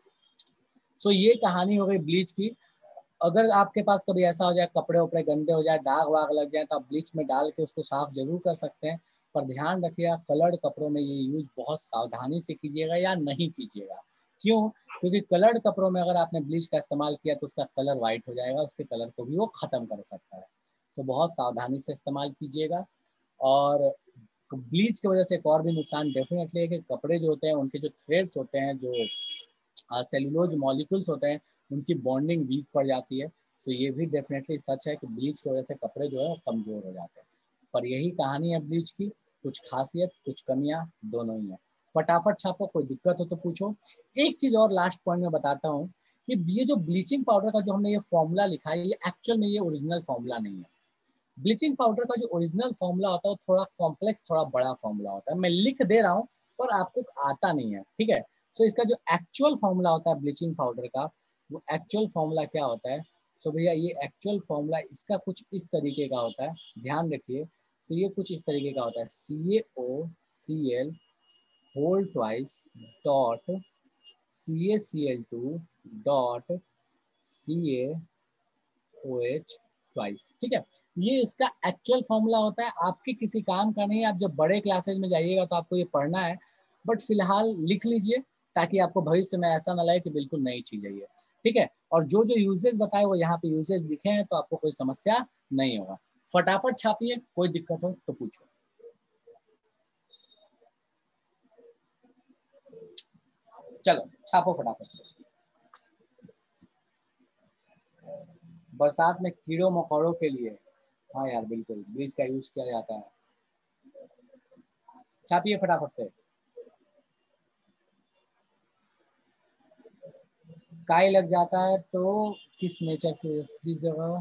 सो ये कहानी हो गई ब्लीच की। अगर आपके पास कभी ऐसा हो जाए, कपड़े उपड़े गंदे हो जाए, दाग वाग लग जाए, तो आप ब्लीच में डाल के उसको साफ जरूर कर सकते हैं। पर ध्यान रखिएगा, कलर्ड कपड़ों में ये यूज बहुत सावधानी से कीजिएगा या नहीं कीजिएगा। क्यों? क्योंकि कलर्ड कपड़ों में अगर आपने ब्लीच का इस्तेमाल किया तो उसका कलर वाइट हो जाएगा, उसके कलर को भी वो खत्म कर सकता है। तो बहुत सावधानी से इस्तेमाल कीजिएगा। और ब्लीच की वजह से एक और भी नुकसान डेफिनेटली है कि कपड़े जो होते हैं, उनके जो थ्रेड्स होते हैं, जो सेलुलोज मॉलिक्यूल्स होते हैं, उनकी बॉन्डिंग वीक पड़ जाती है। तो ये भी डेफिनेटली सच है कि ब्लीच की वजह से कपड़े जो है कमजोर हो जाते हैं। पर यही कहानी है ब्लीच की, कुछ खासियत कुछ कमियां दोनों ही है। फटाफट छापो, कोई दिक्कत हो तो पूछो। एक चीज और लास्ट पॉइंट में बताता हूँ कि ये जो ब्लीचिंग पाउडर का जो हमने ये फॉर्मूला लिखा है, ये एक्चुअल में ये ओरिजिनल फॉर्मूला नहीं है। ब्लीचिंग पाउडर का जो ओरिजिनल फॉर्मूला होता है वो थोड़ा कॉम्प्लेक्स, थोड़ा बड़ा फॉर्मूला होता है। मैं लिख दे रहा हूँ पर आपको आता नहीं है। ठीक है, सो इसका जो एक्चुअल फॉर्मूला होता है ब्लीचिंग पाउडर का, वो एक्चुअल फॉर्मूला क्या होता है। सो भैया ये एक्चुअल फॉर्मूला इसका कुछ इस तरीके का होता है, ध्यान रखिए। तो ये कुछ इस तरीके का होता है, CaOCl whole twice dot CaCl2 dot CaOH twice. ठीक है, ये इसका एक्चुअल फॉर्मूला होता है, आपके किसी काम का नहीं है। आप जब बड़े क्लासेज में जाइएगा तो आपको ये पढ़ना है, बट फिलहाल लिख लीजिए ताकि आपको भविष्य में ऐसा ना लगे कि बिल्कुल नई चीज है ये। ठीक है, और जो जो यूजेज बताए वो यहाँ पे यूजेज लिखे हैं, तो आपको कोई समस्या नहीं होगा। फटाफट छापिए, कोई दिक्कत हो तो पूछो। चलो छापो फटाफट। बरसात में कीड़ों मकोड़ों के लिए हाँ यार बिल्कुल, ब्लीच का यूज किया जाता है। छापिए फटाफट से। काई लग जाता है तो किस नेचर की जगह?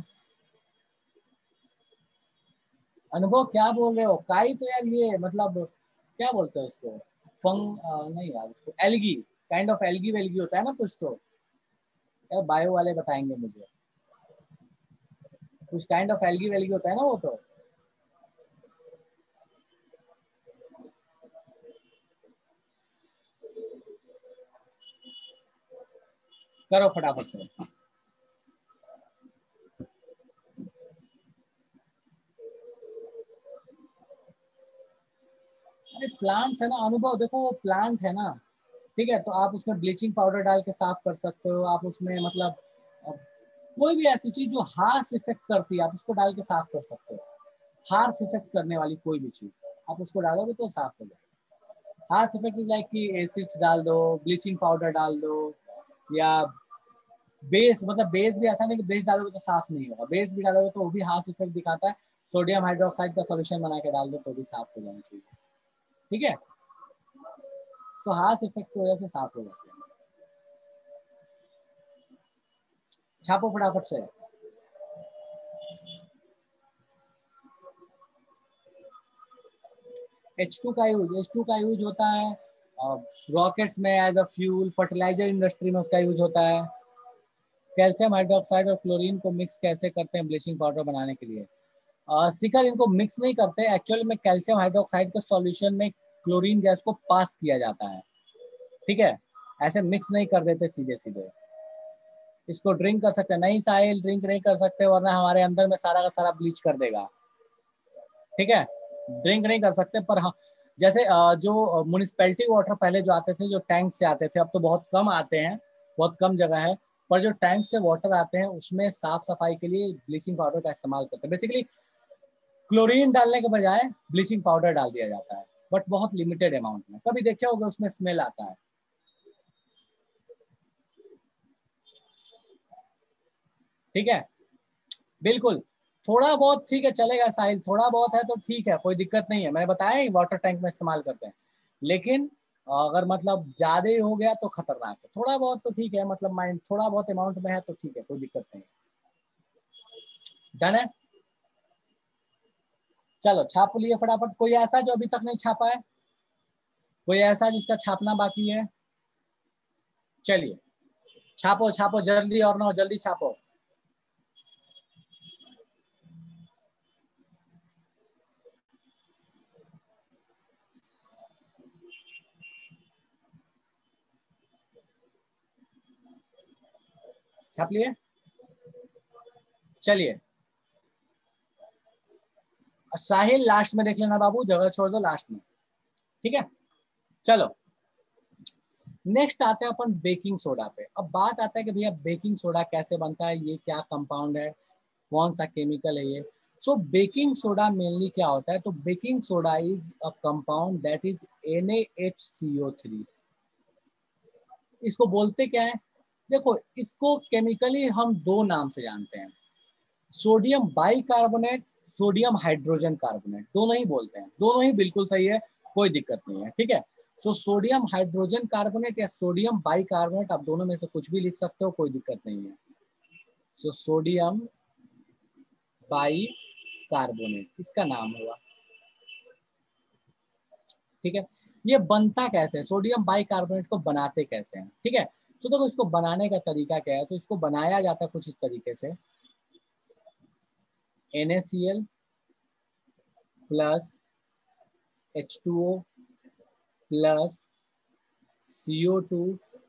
अनुभव क्या बोल रहे हो? काई तो यार ये मतलब क्या बोलते हैं उसको, फंग नहीं यार, उसको एल्गी, काइंड ऑफ एल्गी वेल्गी होता है ना कुछ तो, यार बायो वाले बताएंगे मुझे, कुछ काइंड ऑफ एल्गी वेल्गी होता है ना वो तो। करो फटाफट से। अरे प्लांट्स है ना अनुभव, देखो वो प्लांट है ना, ठीक है, तो आप उसमें ब्लीचिंग पाउडर डाल के साफ कर सकते हो, आप उसमें मतलब कोई भी ऐसी चीज जो हार्श इफेक्ट करती है आप उसको डाल के साफ कर सकते हो। हार्श इफेक्ट करने वाली कोई भी चीज आप उसको डालोगे तो साफ हो जाएगा। हार्श इफेक्ट इज लाइक कि एसिड्स डाल दो, ब्लीचिंग पाउडर डाल दो, या बेस, मतलब बेस भी ऐसा नहीं कि बेस डालोगे तो साफ नहीं होगा, बेस भी डालोगे तो वो भी हार्श इफेक्ट दिखाता है। सोडियम हाइड्रोक्साइड का सोल्यूशन बना के डाल दो तो भी साफ हो जाना चाहिए, ठीक है। तो हार्श इफेक्ट की वजह से साफ हो जाते हैं। छापो फटाफट से। H2 का यूज, H2 का यूज होता है रॉकेट्स में as a fuel, fertiliser industry में उसका यूज होता है। कैल्शियम हाइड्रोक्साइड और क्लोरीन को मिक्स कैसे करते हैं ब्लीचिंग पाउडर बनाने के लिए? शिखर, इनको मिक्स नहीं करते, एक्चुअली में कैल्शियम हाइड्रोक्साइड के सॉल्यूशन में क्लोरीन गैस को पास किया जाता है, ठीक है, ऐसे मिक्स नहीं कर देते सीधे सीधे। इसको ड्रिंक कर सकते हैं? नहीं साहिल, ड्रिंक नहीं कर सकते वरना हमारे अंदर में सारा का सारा ब्लीच कर देगा, ठीक है, ड्रिंक नहीं कर सकते। पर हाँ, जैसे जो म्यूनिसपैलिटी वाटर पहले जो आते थे, जो टैंक से आते थे, अब तो बहुत कम आते हैं, बहुत कम जगह है, पर जो टैंक से वाटर आते हैं उसमें साफ सफाई के लिए ब्लीचिंग पाउडर का इस्तेमाल करते हैं। बेसिकली क्लोरीन डालने के बजाय ब्लीचिंग पाउडर डाल दिया जाता है, बट बहुत लिमिटेड अमाउंट में। कभी देखे होगा उसमें स्मेल आता है, ठीक है, बिल्कुल। थोड़ा बहुत ठीक है चलेगा साहिल, थोड़ा बहुत है तो ठीक है, कोई दिक्कत नहीं है, मैंने बताया ही वाटर टैंक में इस्तेमाल करते हैं। लेकिन अगर मतलब ज्यादा ही हो गया तो खतरनाक है, थोड़ा बहुत तो ठीक है, मतलब माइंड थोड़ा बहुत अमाउंट में है तो ठीक है, कोई दिक्कत नहीं है। डन है, चलो छाप लिए फटाफट। कोई ऐसा जो अभी तक नहीं छापा है? कोई ऐसा जिसका छापना बाकी है? चलिए छापो छापो, जल्दी और ना जल्दी छापो। छाप लिए? चलिए साहिल लास्ट में देख लेना बाबू, जगह छोड़ दो लास्ट में, ठीक है। चलो नेक्स्ट आते हैं अपन बेकिंग सोडा पे। अब बात आता है कि भैया बेकिंग सोडा कैसे बनता है, ये क्या कंपाउंड है, कौन सा केमिकल है ये। सो बेकिंग सोडा मेनली क्या होता है, तो baking soda is a compound that is NaHCO3। इसको बोलते क्या है? देखो इसको केमिकली हम दो नाम से जानते हैं, sodium bicarbonate, sodium hydrogen carbonate, दोनों ही बोलते हैं, दोनों ही बिल्कुल सही है, कोई दिक्कत नहीं है, ठीक है। सो सोडियम हाइड्रोजन कार्बोनेट या सोडियम बाइकार्बोनेट, आप दोनों में से कुछ भी लिख सकते हो, कोई दिक्कत नहीं है। सो सोडियम बाइकार्बोनेट इसका नाम हुआ, ठीक है। ये बनता कैसे है, सोडियम बाइकार्बोनेट को बनाते कैसे हैं, ठीक है। सो देखो इसको बनाने का तरीका क्या है, तो इसको बनाया जाता है कुछ इस तरीके से, NaCl plus H2O plus CO2,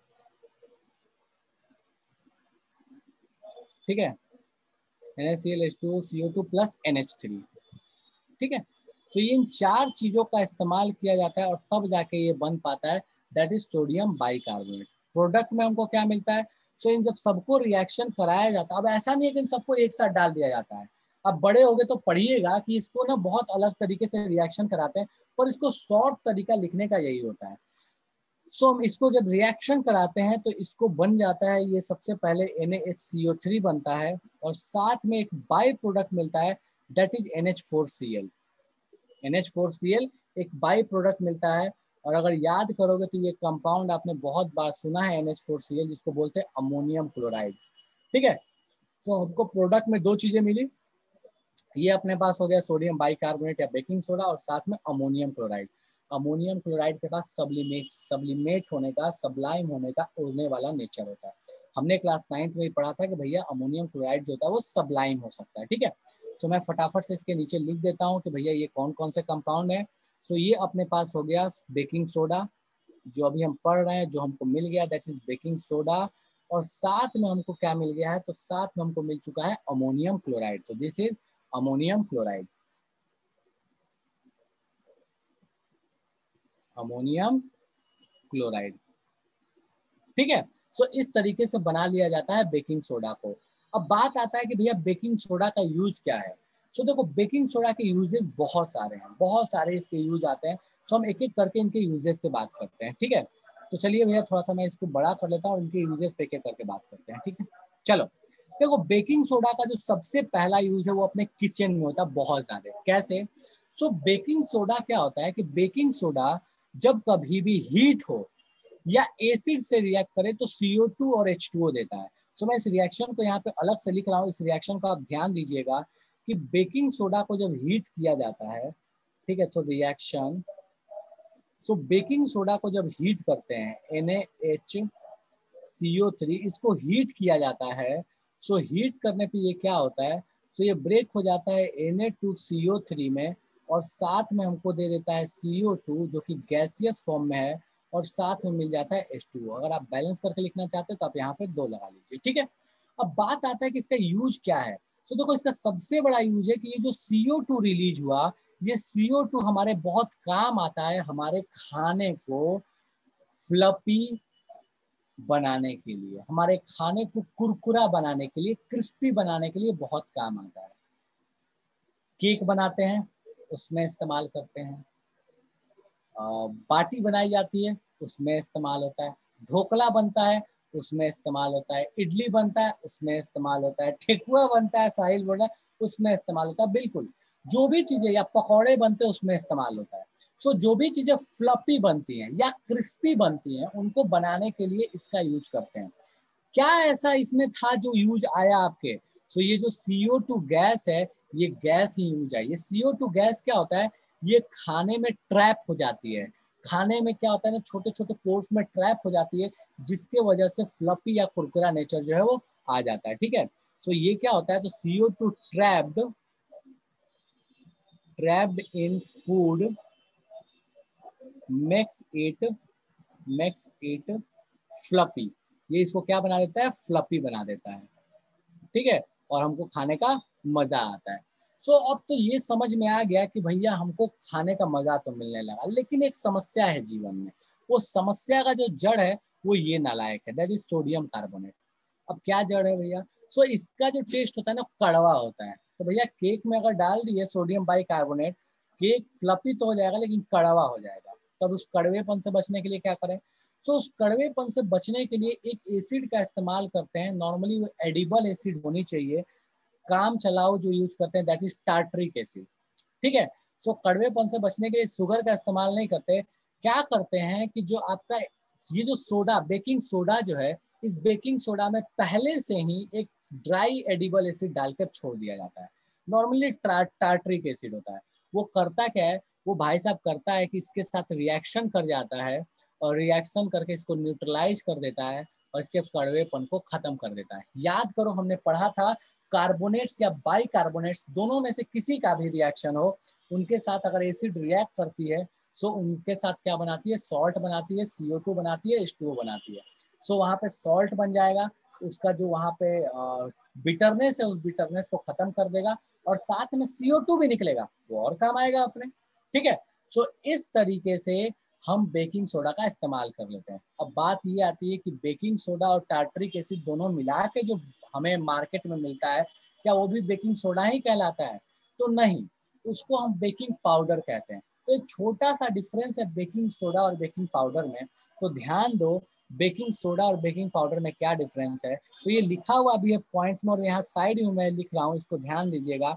ठीक है, NaCl H2O CO2 plus NH3, ठीक है। तो इन चार चीजों का इस्तेमाल किया जाता है और तब जाके ये बन पाता है, that is sodium bicarbonate. Product में हमको क्या मिलता है? सो इन जब सबको रिएक्शन कराया जाता है, अब ऐसा नहीं है कि इन सबको एक साथ डाल दिया जाता है। अब बड़े हो गए तो पढ़िएगा कि इसको ना बहुत अलग तरीके से रिएक्शन कराते हैं, पर इसको शॉर्ट तरीका लिखने का यही होता है। सो हम इसको जब रिएक्शन कराते हैं तो इसको बन जाता है, ये सबसे पहले NaHCO3 बनता है और साथ में एक बाई प्रोडक्ट मिलता है दैट इज NH4Cl। NH4Cl एक बाई प्रोडक्ट मिलता है, और अगर याद करोगे तो ये कंपाउंड आपने बहुत बार सुना है NH4Cl, जिसको बोलते हैं अमोनियम क्लोराइड। ठीक है, तो हमको प्रोडक्ट में दो चीजें मिली, ये अपने पास हो गया सोडियम बाइकार्बोनेट या बेकिंग सोडा, और साथ में अमोनियम क्लोराइड। अमोनियम क्लोराइड के पास सब्लिमेट होने का, सबलाइम होने का, उड़ने वाला नेचर होता है। हमने क्लास 9th में पढ़ा था कि भैया अमोनियम क्लोराइड जो होता है वो सबलाइम हो सकता है। ठीक है, तो मैं फटाफट से इसके नीचे लिख देता हूँ कि भैया ये कौन कौन से कंपाउंड है। तो ये अपने पास हो गया बेकिंग सोडा, जो अभी हम पढ़ रहे हैं, जो हमको मिल गया दैट इज बेकिंग सोडा, और साथ में हमको क्या मिल गया है, तो साथ में हमको मिल चुका है अमोनियम क्लोराइड। तो this is ammonium chloride, ammonium chloride. ठीक है, तो इस तरीके से बना लिया जाता है बेकिंग सोडा को। अब बात आता है कि भैया बेकिंग सोडा का यूज क्या है। तो देखो बेकिंग सोडा के यूजेस बहुत सारे हैं, बहुत सारे इसके यूज आते हैं। तो हम एक एक करके इनके यूजेस पे बात करते हैं। ठीक है, तो चलिए भैया थोड़ा सा मैं इसको बड़ा कर लेता हूँ और इनके यूजेस पे एक एक करके बात करते हैं। ठीक है, चलो देखो बेकिंग सोडा का जो सबसे पहला यूज है वो अपने किचन में होता है बहुत ज्यादा। कैसे? सो बेकिंग सोडा क्या होता है कि बेकिंग सोडा जब कभी भी हीट हो या एसिड से रिएक्ट करे तो CO2 और H2O देता है। सो मैं इस रिएक्शन को यहाँ पे अलग से लिख रहा हूँ, इस रिएक्शन को आप ध्यान दीजिएगा कि बेकिंग सोडा को जब हीट किया जाता है, ठीक है, so reaction, so baking soda को जब हीट करते हैं NaHCO3, इसको हीट किया जाता है। सो हीट करने पे ये क्या होता है, तो ये ब्रेक हो जाता है Na2CO3 में, और साथ में हमको दे देता है CO2 जो कि गैसियस फॉर्म में है, और साथ में मिल जाता है H2O। अगर आप बैलेंस करके लिखना चाहते हो तो आप यहाँ पे 2 लगा लीजिए। ठीक है, अब बात आता है कि इसका यूज क्या है। तो देखो इसका सबसे बड़ा यूज है कि ये जो CO2 रिलीज हुआ, ये CO2 हमारे बहुत काम आता है, हमारे खाने को फ्लपी बनाने के लिए, हमारे खाने को कुरकुरा बनाने के लिए, क्रिस्पी बनाने के लिए बहुत काम आता है। केक बनाते हैं उसमें इस्तेमाल करते हैं, बाटी बनाई जाती है उसमें इस्तेमाल होता है, ढोकला बनता है उसमें इस्तेमाल होता है, इडली बनता है उसमें इस्तेमाल होता है, ठेकुआ बनता है, साहिल बोल रहा है, उसमें इस्तेमाल होता है। बिल्कुल, जो भी चीजें या पकौड़े बनते हैं उसमें इस्तेमाल होता है। सो जो भी चीजें फ्लफी बनती हैं या क्रिस्पी बनती हैं उनको बनाने के लिए इसका यूज करते हैं। क्या ऐसा इसमें था जो यूज आया आपके? सो ये जो CO2 गैस है, ये गैस ही यूज है। ये CO2 गैस क्या होता है, ये खाने में ट्रैप हो जाती है। खाने में क्या होता है ना, छोटे छोटे पोर्स में ट्रैप हो जाती है, जिसके वजह से फ्लफी या कुरकुरा नेचर जो है वो आ जाता है। ठीक है, सो ये क्या होता है, तो CO2 trapped in food makes it fluffy. ये इसको क्या बना देता है, फ्लफी बना देता है। ठीक है, और हमको खाने का मजा आता है। सो अब तो ये समझ में आ गया कि भैया हमको खाने का मजा तो मिलने लगा, लेकिन एक समस्या है जीवन में। वो समस्या का जो जड़ है वो ये नालायक है, दैट इज सोडियम कार्बोनेट। अब क्या जड़ है भैया? सो इसका जो टेस्ट होता है ना कड़वा होता है। तो भैया केक में अगर डाल दिए सोडियम बाइकार्बोनेट, केक फ्लफी तो हो जाएगा लेकिन कड़वा हो जाएगा। तब उस कड़वेपन से बचने के लिए क्या करें? तो उस कड़वेपन से बचने के लिए एक एसिड का इस्तेमाल करते हैं। नॉर्मली वो एडिबल एसिड होनी चाहिए, काम चलाओ जो यूज करते हैं, दैट इज टार्ट्रिक एसिड। ठीक है, तो कड़वेपन से बचने के लिए शुगर का इस्तेमाल नहीं करते। क्या करते हैं कि जो आपका ये जो सोडा, बेकिंग सोडा जो है, इस बेकिंग सोडा में पहले से ही एक ड्राई एडिबल एसिड डालकर छोड़ दिया जाता है। नॉर्मली टार्ट्रिक एसिड होता है। वो करता क्या है, वो भाई साहब करता है कि इसके साथ रिएक्शन कर जाता है, और रिएक्शन करके इसको न्यूट्रलाइज कर देता है, और इसके कड़वेपन को खत्म कर देता है। याद करो हमने पढ़ा था कार्बोनेट्स या बाइकार्बोनेट्स दोनों में से किसी का भी रिएक्शन हो, उनके साथ अगर एसिड रिएक्ट करती है तो उनके साथ क्या बनाती है, सॉल्ट बनाती है, CO2 बनाती है, H2O बनाती है। सो वहाँ पे सॉल्ट बन जाएगा, उसका जो वहाँ पे बिटरनेस है उस बिटरनेस को खत्म कर देगा, और साथ में CO2 भी निकलेगा, वो और काम आएगा अपने। ठीक है, सो इस तरीके से हम बेकिंग सोडा का इस्तेमाल कर लेते हैं। अब बात ये आती है कि बेकिंग सोडा और टार्ट्रिक एसिड दोनों मिला के जो हमें मार्केट में मिलता है, क्या वो भी बेकिंग सोडा ही कहलाता है? तो नहीं, उसको हम बेकिंग पाउडर कहते हैं। तो एक छोटा सा डिफरेंस है बेकिंग सोडा और बेकिंग पाउडर में। तो ध्यान दो बेकिंग सोडा और बेकिंग पाउडर में क्या डिफरेंस है। तो ये लिखा हुआ भी है पॉइंट्स में, और यहाँ साइड में मैं लिख रहा हूँ, इसको ध्यान दीजिएगा।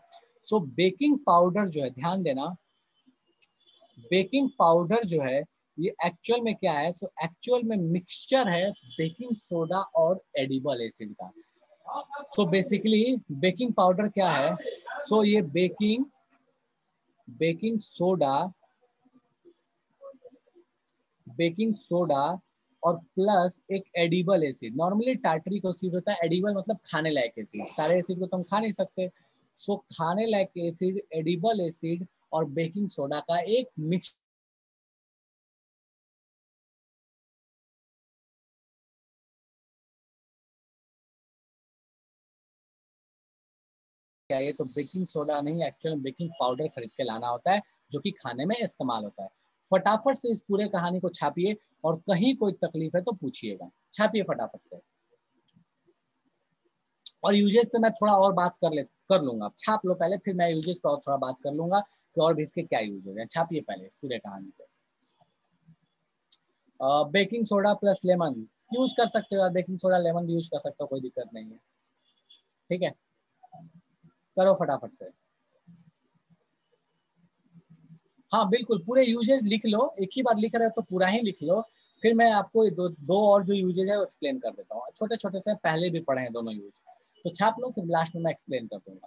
सो बेकिंग पाउडर जो है, ध्यान देना, बेकिंग पाउडर जो है ये एक्चुअल में क्या है, सो एक्चुअल में मिक्सचर है बेकिंग सोडा और एडिबल एसिड का। सो बेसिकली बेकिंग पाउडर क्या है, सो ये बेकिंग सोडा और प्लस एक edible acid, normally tartaric acid होता है, एडिबल मतलब खाने लायक एसिड, सारे एसिड को तो हम खा नहीं सकते। सो खाने लायक एसिड, एडिबल एसिड और बेकिंग सोडा का एक मिक्स क्या है, तो बेकिंग सोडा नहीं, एक्चुअल में बेकिंग पाउडर खरीद के लाना होता है जो कि खाने में इस्तेमाल होता है। फटाफट से इस पूरे कहानी को छापिए और कहीं कोई तकलीफ है तो पूछिएगा, छापिए फटाफट से। और यूजेस पे मैं थोड़ा और बात कर लूंगा, छाप लो पहले, फिर मैं यूजेस पे और थोड़ा बात कर लूंगा कि और भी इसके क्या यूज हो गए। छापिए पहले इस पूरे कहानी पे। Baking soda plus lemon use कर सकते हो, बेकिंग सोडा लेमन भी यूज कर सकते हो, कोई दिक्कत नहीं है। ठीक है, करो फटाफट से। हाँ बिल्कुल, पूरे यूजेज लिख लो, एक ही बार लिख रहे हो तो पूरा ही लिख लो, फिर मैं आपको दो और जो यूजेज है वो एक्सप्लेन कर देता हूँ। छोटे छोटे से पहले भी पढ़े हैं दोनों यूज, तो छाप लो, फिर लास्ट में मैं एक्सप्लेन कर दूंगा।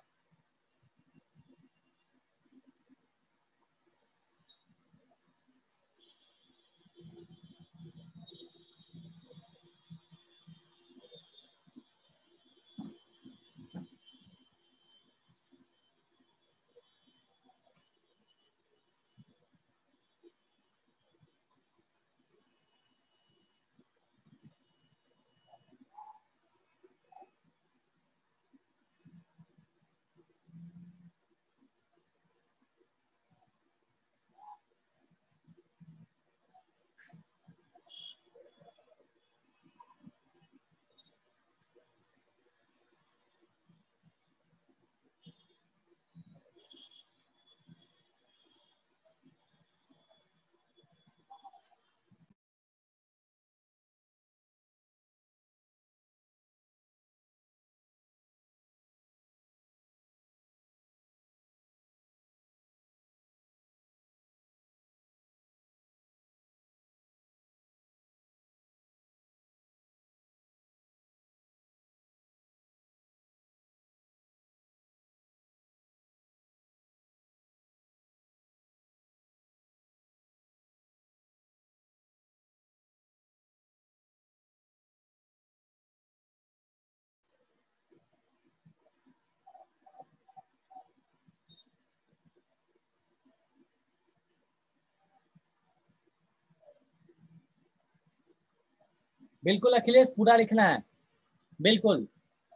बिल्कुल अखिलेश, पूरा लिखना है, बिल्कुल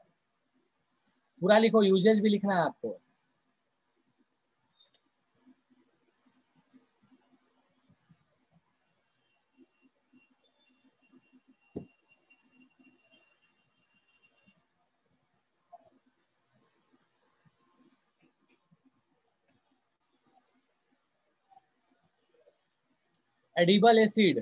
पूरा लिखो, यूजेज भी लिखना है आपको। एडिबल एसिड,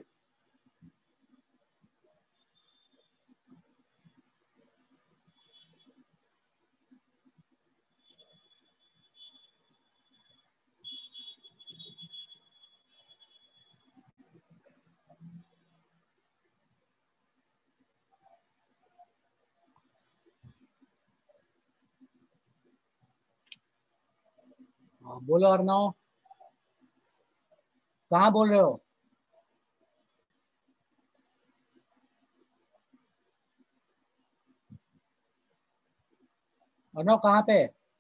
बोलो अर्नव, कहाँ बोल रहे हो? अर्नव कहाँ पे?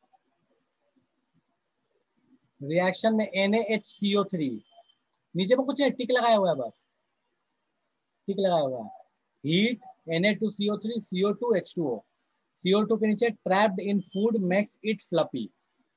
रिएक्शन में NaHCO3, नीचे में कुछ नहीं, टिक लगाया हुआ है बस, टिक लगाया हुआ है। Heat, Na2CO3, CO2, H2O, CO2 के नीचे trapped in food makes it fluffy.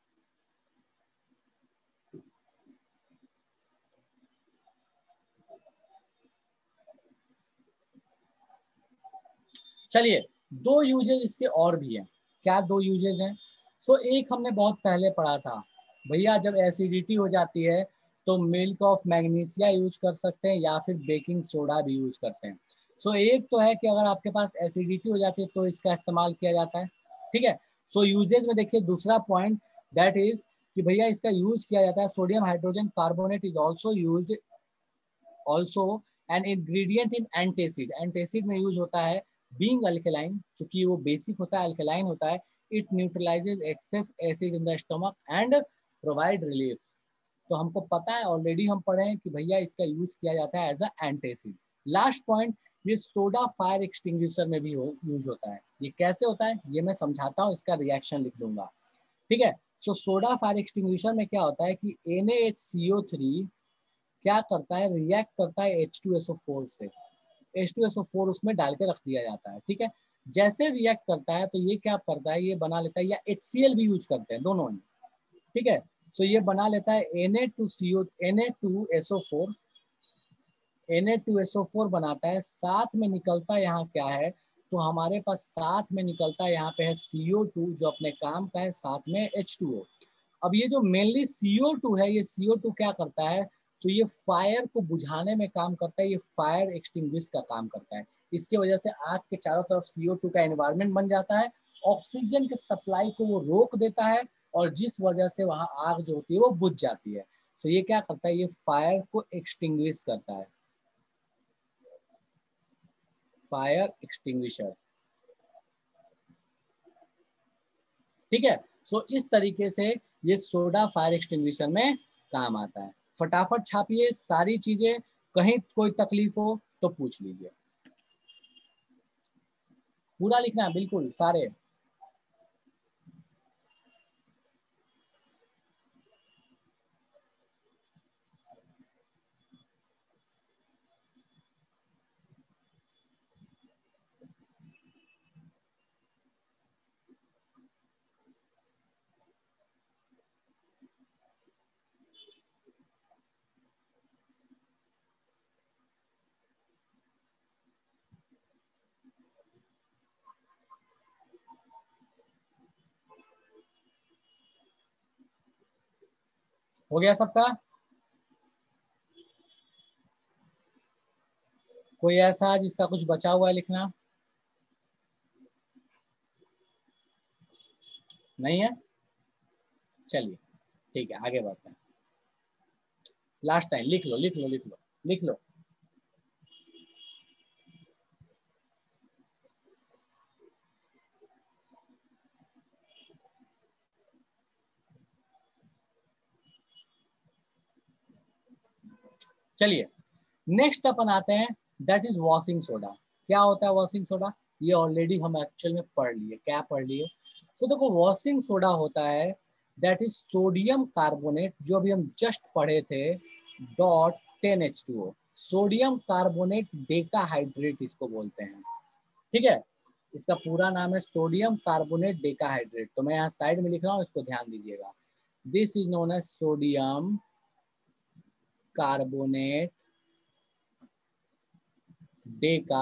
चलिए, दो यूजेज इसके और भी हैं। क्या दो यूजेज हैं? सो एक हमने बहुत पहले पढ़ा था भैया, जब एसिडिटी हो जाती है तो मिल्क ऑफ मैग्नीशिया यूज कर सकते हैं या फिर बेकिंग सोडा भी यूज करते हैं। सो एक तो है कि अगर आपके पास एसिडिटी हो जाती है तो इसका इस्तेमाल किया जाता है। ठीक है, सो यूजेज में देखिए दूसरा पॉइंट दैट इज कि भैया इसका यूज किया जाता है, sodium hydrogen carbonate is also use also an ingredient in antacid. Antacid में यूज होता है बीइंग अल्कलाइन, चूंकि वो बेसिक होता है, अल्कलाइन होता है, it neutralises excess acid in the stomach and provide relief. तो हमको पता है, ऑलरेडी हम पढ़े हैं कि भैया इसका यूज किया जाता है as a antacid. Last point, ये सोडा फायर एक्सटिंग्विशर में भी यूज होता है। ये कैसे होता है ये मैं समझाता हूँ, इसका रिएक्शन लिख दूंगा, ठीक है। सो सोडा फायर एक्सटिंग्विशर में क्या होता है कि NaHCO3 क्या करता है, रिएक्ट करता है H2SO4 से, H2SO4 उसमें डाल के रख दिया जाता है, ठीक है। जैसे रिएक्ट करता है तो ये क्या करता है, ये बना लेता है, या HCl भी यूज करते हैं दोनों ही, ठीक है। सो ये बना लेता है Na2SO4, Na2SO4 बनाता है, साथ में निकलता है यहाँ क्या है, तो हमारे पास साथ में निकलता है यहाँ पे है CO2 जो अपने काम का है, साथ में H2O। अब ये जो मेनली CO2 है, ये CO2 क्या करता है, तो ये फायर को बुझाने में काम करता है, ये फायर एक्सटिंग्विश का काम करता है। इसकी वजह से आग के चारों तरफ CO2 का एनवायरनमेंट बन जाता है, ऑक्सीजन के सप्लाई को वो रोक देता है, और जिस वजह से वहां आग जो होती है वो बुझ जाती है। तो ये क्या करता है, ये फायर को एक्सटिंग्विश करता है, फायर एक्सटिंग्विशर, ठीक है। सो इस तरीके से ये सोडा फायर एक्सटिंग्विशर में काम आता है। फटाफट छापिए सारी चीजें, कहीं कोई तकलीफ हो तो पूछ लीजिए। पूरा लिखना है बिल्कुल सारे। हो गया सबका? कोई ऐसा जिसका कुछ बचा हुआ है लिखना? नहीं है? चलिए ठीक है, आगे बढ़ते हैं। लास्ट टाइम लिख लो लिख लो लिख लो लिख लो। चलिए नेक्स्ट अपन आते हैं, दैट इज वॉशिंग सोडा। क्या होता है वॉशिंग सोडा, ये ऑलरेडी हम एक्चुअल में पढ़ लिए। क्या पढ़ लिए? तो देखो वॉशिंग सोडा होता है दैट इज सोडियम कार्बोनेट, जो अभी हम जस्ट पढ़े थे, dot 10H2O। Sodium carbonate decahydrate इसको बोलते हैं, ठीक है। इसका पूरा नाम है सोडियम कार्बोनेट डेकाहाइड्रेट। तो मैं यहाँ साइड में लिख रहा हूँ, इसको ध्यान दीजिएगा। This is known as sodium carbonate deca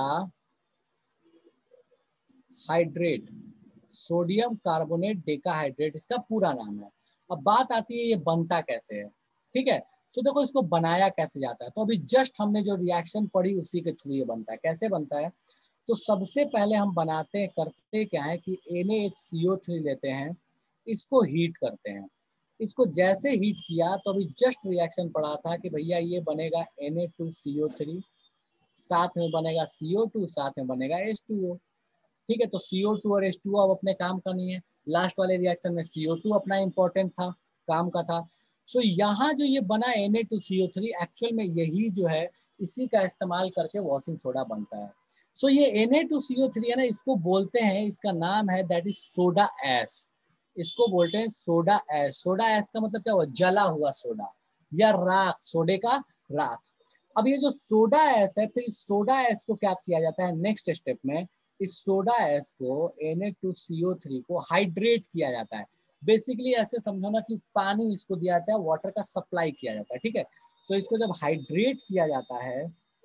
hydrate, sodium carbonate decahydrate इसका पूरा नाम है। अब बात आती है ये बनता कैसे है, ठीक है। तो देखो इसको बनाया कैसे जाता है, तो अभी जस्ट हमने जो रिएक्शन पढ़ी उसी के थ्रू ये बनता है। कैसे बनता है, तो सबसे पहले हम बनाते करते क्या है कि NaHCO3 लेते हैं, इसको हीट करते हैं। इसको जैसे हीट किया तो अभी जस्ट रिएक्शन पढ़ा था कि भैया ये बनेगा Na2CO3, साथ में बनेगा CO2, साथ में बनेगा H2O, ठीक है। तो CO2 और H2O अब अपने काम का नहीं है। लास्ट वाले रिएक्शन में CO2 अपना इंपॉर्टेंट था, काम का था। सो यहाँ जो ये बना Na2CO3, एक्चुअल में यही जो है इसी का इस्तेमाल करके वॉशिंग सोडा बनता है। सो ये Na2CO3 है ना, इसको बोलते हैं, इसका नाम है दैट इज सोडा ऐश। इसको बोलते हैं सोडा ऐश। सोडा ऐश का मतलब क्या हुआ, जला हुआ सोडा या राख, सोडे का राख। अब ये जो सोडा ऐश है, फिर इस सोडा ऐश को क्या किया जाता है नेक्स्ट स्टेप में, इस सोडा ऐश को Na2CO3 को हाइड्रेट किया जाता है। बेसिकली ऐसे समझो ना कि पानी इसको दिया जाता है, वाटर का सप्लाई किया जाता है, ठीक है। सो इसको जब हाइड्रेट किया जाता है,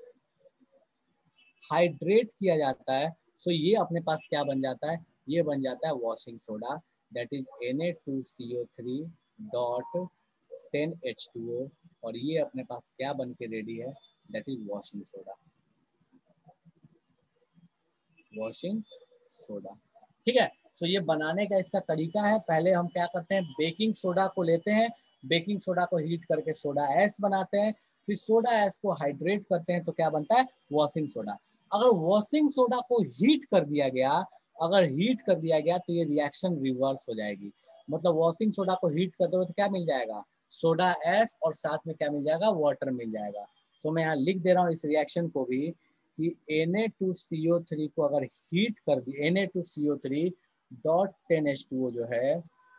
हाइड्रेट किया जाता है, सो ये अपने पास क्या बन जाता है, ये बन जाता है washing soda, that is Na2CO3 dot 10H2O। और ये अपने पास क्या बन के रेडी है, that is washing soda, washing soda, ठीक है। सो ये बनाने का इसका तरीका है, पहले हम क्या करते हैं, बेकिंग सोडा को लेते हैं, बेकिंग सोडा को हीट करके सोडा ऐश बनाते हैं, फिर सोडा ऐश को हाइड्रेट करते हैं तो क्या बनता है, वॉशिंग सोडा। अगर वॉशिंग सोडा को हीट कर दिया गया, अगर हीट कर दिया गया तो ये रिएक्शन रिवर्स हो जाएगी। मतलब वॉशिंग सोडा को हीट कर दो तो क्या मिल जाएगा, सोडा ऐश, और साथ में क्या मिल जाएगा, वाटर मिल जाएगा। सो मैं यहाँ लिख दे रहा हूँ इस रिएक्शन को भी कि Na2CO3 को अगर हीट कर दी, Na2CO3 डॉट 10H2O जो है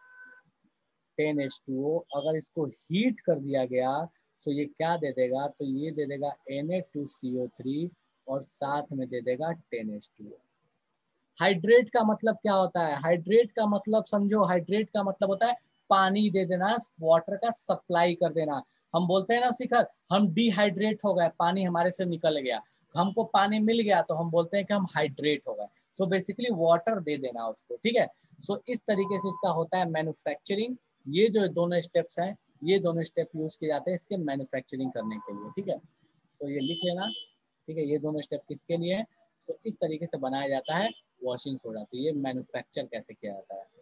10H2O, अगर इसको हीट कर दिया गया तो ये क्या दे देगा, तो ये दे देगा Na2CO3 और साथ में दे देगा 10H2O। हाइड्रेट का मतलब क्या होता है, हाइड्रेट का मतलब समझो, हाइड्रेट का मतलब होता है पानी दे देना, वाटर का सप्लाई कर देना। हम बोलते हैं ना शिखर, हम डिहाइड्रेट हो गए, पानी हमारे से निकल गया, हमको पानी मिल गया तो हम बोलते हैं कि हम हाइड्रेट हो गए। सो बेसिकली वाटर दे देना उसको, ठीक है। सो इस तरीके से इसका होता है मैन्युफैक्चरिंग। ये जो दोनों स्टेप्स हैं, ये दोनों स्टेप यूज किए जाते हैं इसके मैन्युफैक्चरिंग करने के लिए, ठीक है। तो ये लिख लेना, ठीक है, ये दोनों स्टेप किसके लिए है। सो इस तरीके से बनाया जाता है वॉशिंग सोडा। तो ये मैन्युफैक्चर कैसे किया जाता है,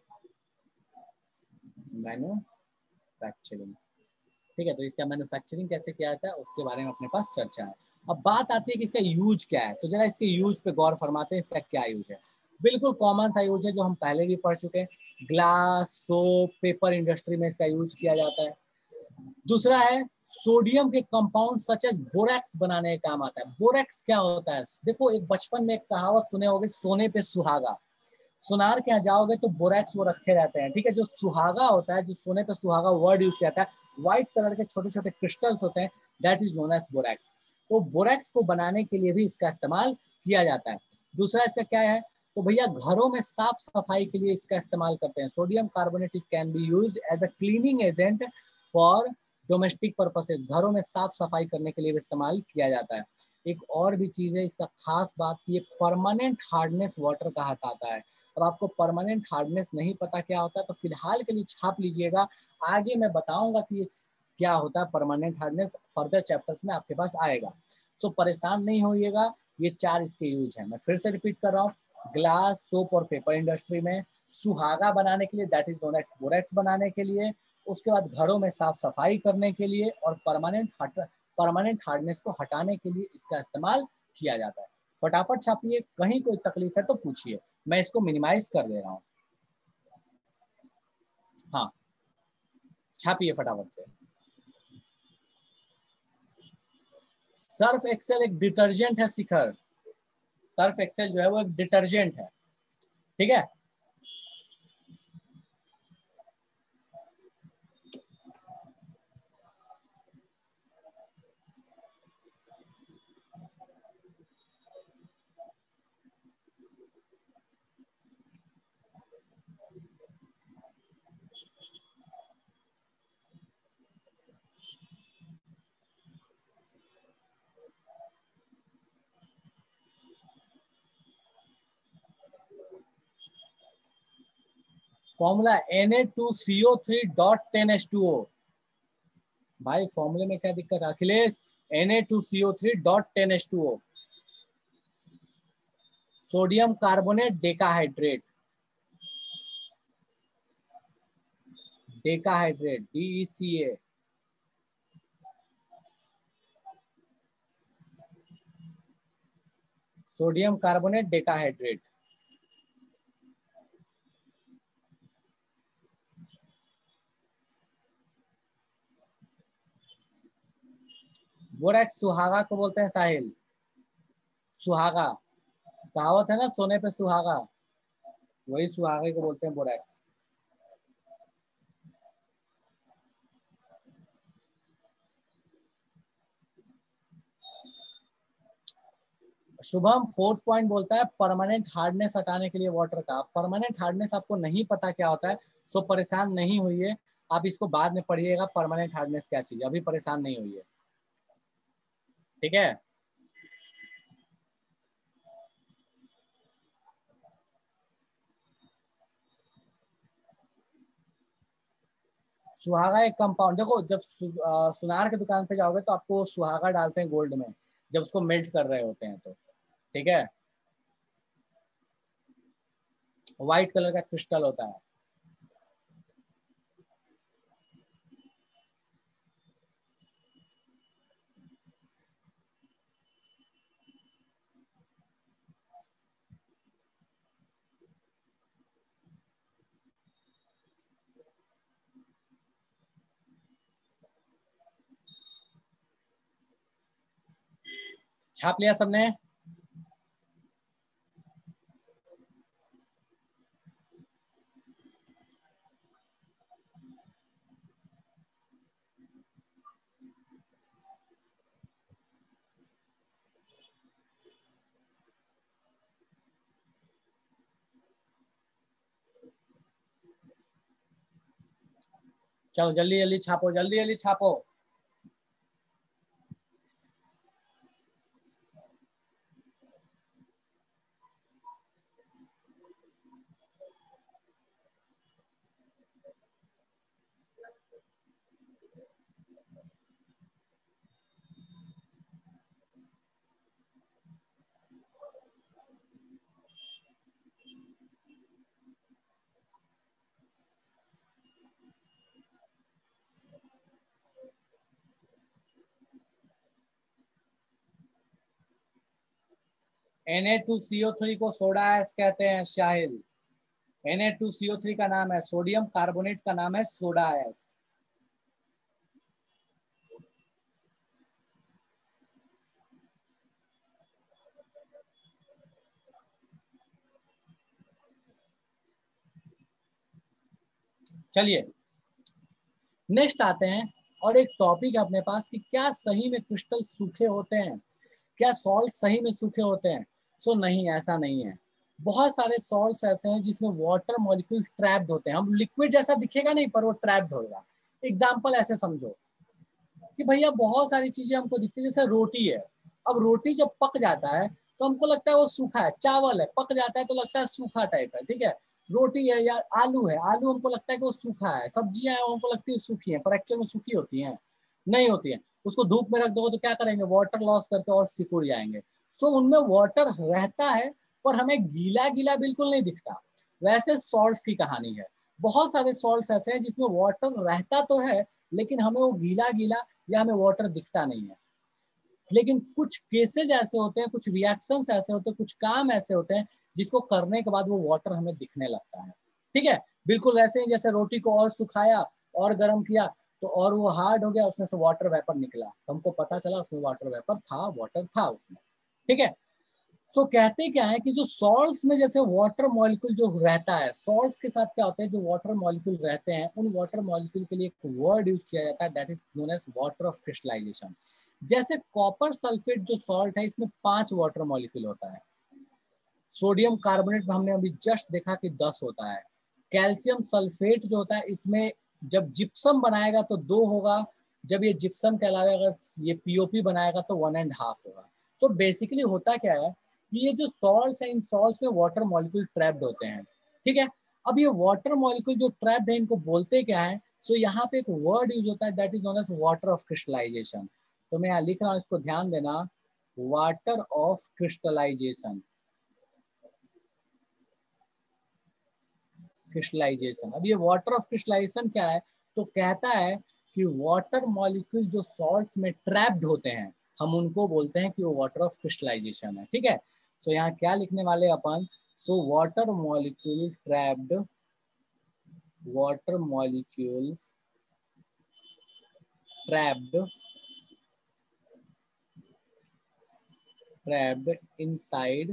मैन्युफैक्चरिंग, ठीक है। तो इसका मैन्युफैक्चरिंग कैसे किया जाता है उसके बारे में अपने पास चर्चा है। अब बात आती है कि इसका यूज क्या है, तो जरा इसके यूज पे गौर फरमाते हैं, इसका क्या यूज है। बिल्कुल कॉमन सा यूज है जो हम पहले भी पढ़ चुके हैं, ग्लास, सोप, पेपर इंडस्ट्री में इसका यूज किया जाता है। दूसरा है सोडियम के कंपाउंड सच एज बोरेक्स बनाने का काम आता है। बोरेक्स क्या होता है, देखो एक बचपन में एक कहावत सुने होगे, सोने पे सुहागा। सुनार के यहाँ जाओगे तो बोरेक्स वो रखे रहते हैं, ठीक है। जो सुहागा होता है, जो सोने पे सुहागा वर्ड यूज किया जाता है, व्हाइट कलर के छोटे छोटे क्रिस्टल्स होते हैं, that is known as borax. तो बोरेक्स को बनाने के लिए भी इसका इस्तेमाल किया जाता है। दूसरा इसका क्या है, तो भैया घरों में साफ सफाई के लिए इसका इस्तेमाल करते हैं। Sodium carbonate is can be used as a cleaning agent for domestic purposes, घरों में साफ सफाई करने के लिए भी इस्तेमाल किया जाता है। एक और भी चीज है इसका खास बात, ये परमानेंट हार्डनेस वाटर कहा जाता है। अब आपको परमानेंट हार्डनेस नहीं पता क्या होता है तो फिलहाल के लिए छाप लीजिएगा, आगे मैं बताऊंगा कि ये क्या होता है परमानेंट हार्डनेस, फर्दर चैप्टर्स में आपके पास आएगा। सो परेशान नहीं होइएगा, ये चार इसके यूज है। मैं फिर से रिपीट कर रहा हूँ, ग्लास, सोप और पेपर इंडस्ट्री में, सुहागा बनाने के लिए, that is known as borax बनाने के लिए, उसके बाद घरों में साफ सफाई करने के लिए, और परमानेंट हार्डनेस को हटाने के लिए इसका इस्तेमाल किया जाता है। फटाफट छापिए, कहीं कोई तकलीफ है तो पूछिए, मैं इसको मिनिमाइज कर दे रहा हूँ। हाँ छापिए फटाफट से। सर्फ एक्सेल एक डिटर्जेंट है शिखर, सर्फ एक्सेल जो है वो एक डिटर्जेंट है, ठीक है। Formula Na2CO3.10H2O। भाई फॉर्मूले में क्या दिक्कत है Akhilesh, Na2CO3.10H2O, sodium carbonate decahydrate, decahydrate DECA, sodium carbonate decahydrate. Borax सुहागा को बोलते हैं साहिल, सुहागा, कहावत है ना सोने पे सुहागा, वही सुहागे को बोलते हैं बोरेक्स। शुभम फोर्थ पॉइंट बोलता है परमानेंट हार्डनेस हटाने के लिए वाटर का। परमानेंट हार्डनेस आपको नहीं पता क्या होता है, सो परेशान नहीं होइए, आप इसको बाद में पढ़िएगा परमानेंट हार्डनेस क्या चीज, अभी परेशान नहीं होइए, ठीक है। सुहागा एक कंपाउंड, देखो जब सुनार की दुकान पे जाओगे तो आपको सुहागा डालते हैं गोल्ड में, जब उसको मेल्ट कर रहे होते हैं तो, ठीक है। व्हाइट कलर का क्रिस्टल होता है। छाप लिया सबने? चलो जल्दी जल्दी छापो, जल्दी जल्दी छापो। Na2CO3 को सोडा एस कहते हैं शाहिल। Na2CO3 का नाम है, सोडियम कार्बोनेट का नाम है सोडा एस। चलिए नेक्स्ट आते हैं, और एक टॉपिक है अपने पास कि क्या सही में क्रिस्टल सूखे होते हैं, क्या सॉल्ट सही में सूखे होते हैं। सो नहीं, ऐसा नहीं है। बहुत सारे सॉल्ट्स ऐसे हैं जिसमें वाटर मॉलिक्यूल ट्रैप्ड होते हैं। हम लिक्विड जैसा दिखेगा नहीं, पर वो ट्रैप्ड होगा। एग्जाम्पल ऐसे समझो कि भैया बहुत सारी चीजें हमको दिखती है, जैसे रोटी है। अब रोटी जब पक जाता है तो हमको लगता है वो सूखा है। चावल है, पक जाता है तो लगता है सूखा टाइप है, ठीक है। रोटी है या आलू है, आलू हमको लगता है कि वो सूखा है। सब्जियां हैं, हमको लगती है सूखी है, पर एक्चुअल में सूखी होती हैं, नहीं होती है। उसको धूप में रख दो तो क्या करेंगे, वाटर लॉस करके और सिकुड़ जाएंगे। सो उनमें वाटर रहता है, पर हमें गीला गीला बिल्कुल नहीं दिखता। वैसे सॉल्ट्स की कहानी है। बहुत सारे सॉल्ट्स ऐसे हैं जिसमें वाटर रहता तो है, लेकिन हमें वो गीला गीला या हमें वाटर दिखता नहीं है। लेकिन कुछ केसेज ऐसे होते हैं, कुछ रिएक्शंस ऐसे होते हैं, कुछ काम ऐसे होते हैं जिसको करने के बाद वो वाटर हमें दिखने लगता है, ठीक है। बिल्कुल वैसे ही जैसे रोटी को और सुखाया और गर्म किया तो और वो हार्ड हो गया, उसमें से वाटर वेपर निकला, तो हमको पता चला उसमें वाटर वेपर था, वाटर था उसमें, ठीक है। सो कहते क्या है कि जो सॉल्ट्स में जैसे वाटर मॉलिक्यूल जो रहता है, सॉल्ट्स के साथ क्या होता है, जो वाटर मॉलिक्यूल रहते हैं उन वाटर मॉलिक्यूल के लिए एक वर्ड यूज किया जाता है, that is known as water of crystallisation. जैसे कॉपर सल्फेट जो सॉल्ट है, इसमें 5 वाटर मॉलिक्यूल होता है। सोडियम कार्बोनेट में हमने अभी जस्ट देखा कि 10 होता है। कैल्शियम सल्फेट जो होता है, इसमें जब जिप्सम बनाएगा तो 2 होगा, जब ये जिप्सम के अलावा अगर ये पीओपी बनाएगा तो 1.5 होगा। तो बेसिकली होता क्या है कि ये जो सॉल्ट्स हैं, इन सॉल्ट्स में वाटर मॉलिक्यूल ट्रैप्ड होते हैं, ठीक है। अब ये वाटर मॉलिक्यूल जो ट्रैप्ड है, इनको बोलते क्या है। सो यहाँ पे एक वर्ड यूज होता है, that is known as water of crystallisation. तो मैं यहाँ लिख रहा हूँ, इसको ध्यान देना, वाटर ऑफ क्रिस्टलाइजेशन। क्रिस्टलाइजेशन, अब ये वाटर ऑफ क्रिस्टलाइजेशन क्या है, तो कहता है कि वाटर मॉलिक्यूल जो सॉल्ट में ट्रैप्ड होते हैं, हम उनको बोलते हैं कि वो वाटर ऑफ क्रिस्टलाइजेशन है, ठीक है। तो यहाँ क्या लिखने वाले अपन, so water molecule trapped, water molecules trapped, trapped inside,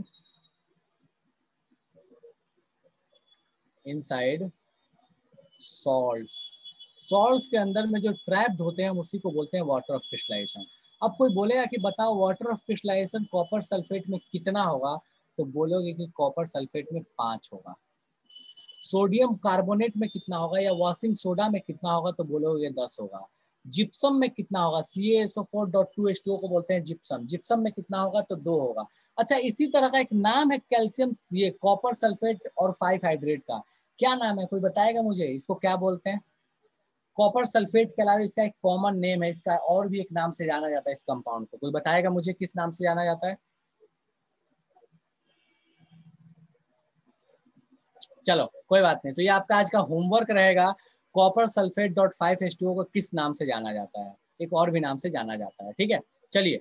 inside salts. Salts के अंदर में जो ट्रैप्ड होते हैं, हम उसी को बोलते हैं वाटर ऑफ क्रिस्टलाइजेशन। अब कोई बोलेगा कि बताओ water of crystallisation copper sulphate में कितना होगा, तो बोलोगे कि कॉपर सल्फेट में 5 होगा। सोडियम कार्बोनेट में कितना होगा या वॉशिंग सोडा में कितना होगा, तो बोलोगे 10 होगा। जिप्सम में कितना होगा, CaSO4.2H2O को बोलते हैं जिप्सम, जिप्सम में कितना होगा, तो 2 होगा। अच्छा, इसी तरह का एक नाम है कैल्शियम, ये कॉपर सल्फेट और 5 हाइड्रेट का, क्या नाम है, कोई बताएगा मुझे इसको क्या बोलते हैं। कॉपर सल्फेट के अलावा इसका एक कॉमन नेम है, इसका और भी एक नाम से जाना जाता है इस कंपाउंड को, कोई बताएगा मुझे किस नाम से जाना जाता है। चलो कोई बात नहीं, तो ये आपका आज का होमवर्क रहेगा। कॉपर सल्फेट डॉट 5H2O को किस नाम से जाना जाता है, एक और भी नाम से जाना जाता है, ठीक है। चलिए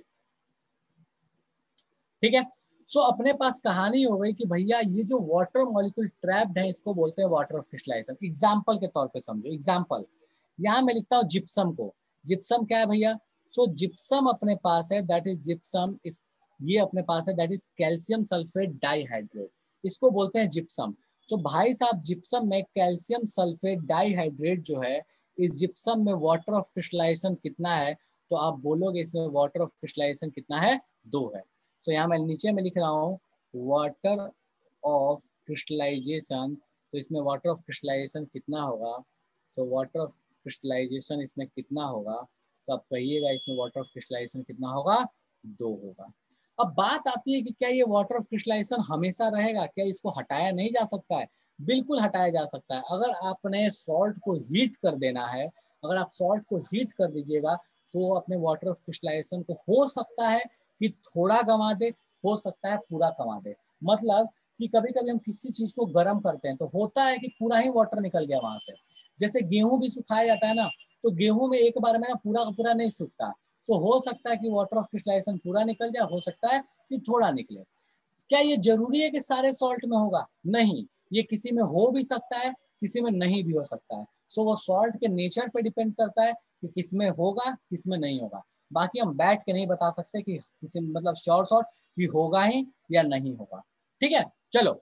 ठीक है। सो अपने पास कहानी हो गई कि भैया ये जो वाटर मॉलिक्यूल ट्रैप्ड है इसको बोलते हैं वाटर ऑफ क्रिस्टलाइजेशन। एग्जाम्पल के तौर पे समझो, एग्जाम्पल यहाँ मैं लिखता हूँ जिप्सम को। जिप्सम क्या है भैया? सो जिप्सम अपने पास है, दैट इज जिप्सम इस, ये अपने पास है that is calcium sulphate dihydrate, इसको बोलते हैं जिप्सम। तो भाई साहब जिप्सम में कैल्शियम सल्फेट डाइहाइड्रेट जो है, इस जिप्सम में वाटर ऑफ क्रिस्टलाइजेशन कितना है? तो आप बोलोगे इसमें वाटर ऑफ क्रिस्टलाइजेशन कितना है? 2 है। तो यहाँ मैं नीचे में लिख रहा हूँ वाटर ऑफ क्रिस्टलाइजेशन, तो इसमें वाटर ऑफ क्रिस्टलाइजेशन कितना होगा? सो वाटर ऑफ क्रिस्टलाइजेशन इसमें कितना होगा? तो आप कहिएगा इसमें वाटर ऑफ क्रिस्टलाइजेशन कितना होगा? 2 होगा। अब बात आती है कि क्या ये वाटर ऑफ क्रिस्टलाइजेशन हमेशा रहेगा, क्या इसको हटाया नहीं जा सकता है? बिल्कुल हटाया जा सकता है। अगर आपने सॉल्ट को हीट कर देना है, अगर आप सॉल्ट को हीट कर दीजिएगा तो अपने वाटर ऑफ क्रिस्टलाइजेशन को हो सकता है कि थोड़ा गंवा दे, हो सकता है पूरा गंवा दे। मतलब कि कभी कभी हम किसी चीज को गर्म करते हैं तो होता है कि पूरा ही वाटर निकल गया वहां से। जैसे गेहूं भी सुखाया जाता है ना, तो गेहूं में एक बार में ना पूरा का पूरा नहीं सूखता। तो हो सकता है कि वाटर ऑफ क्रिस्टलाइजेशन पूरा निकल जाए, हो सकता है कि थोड़ा निकले। क्या ये जरूरी है कि सारे सॉल्ट में होगा? नहीं, ये किसी में हो भी सकता है, किसी में नहीं भी हो सकता है। सो वो सॉल्ट के नेचर पे डिपेंड करता है कि किस में होगा किस में नहीं होगा। बाकी हम बैठ के नहीं बता सकते कि किसी मतलब श्योर शॉर्ट कि होगा ही या नहीं होगा। ठीक है, चलो।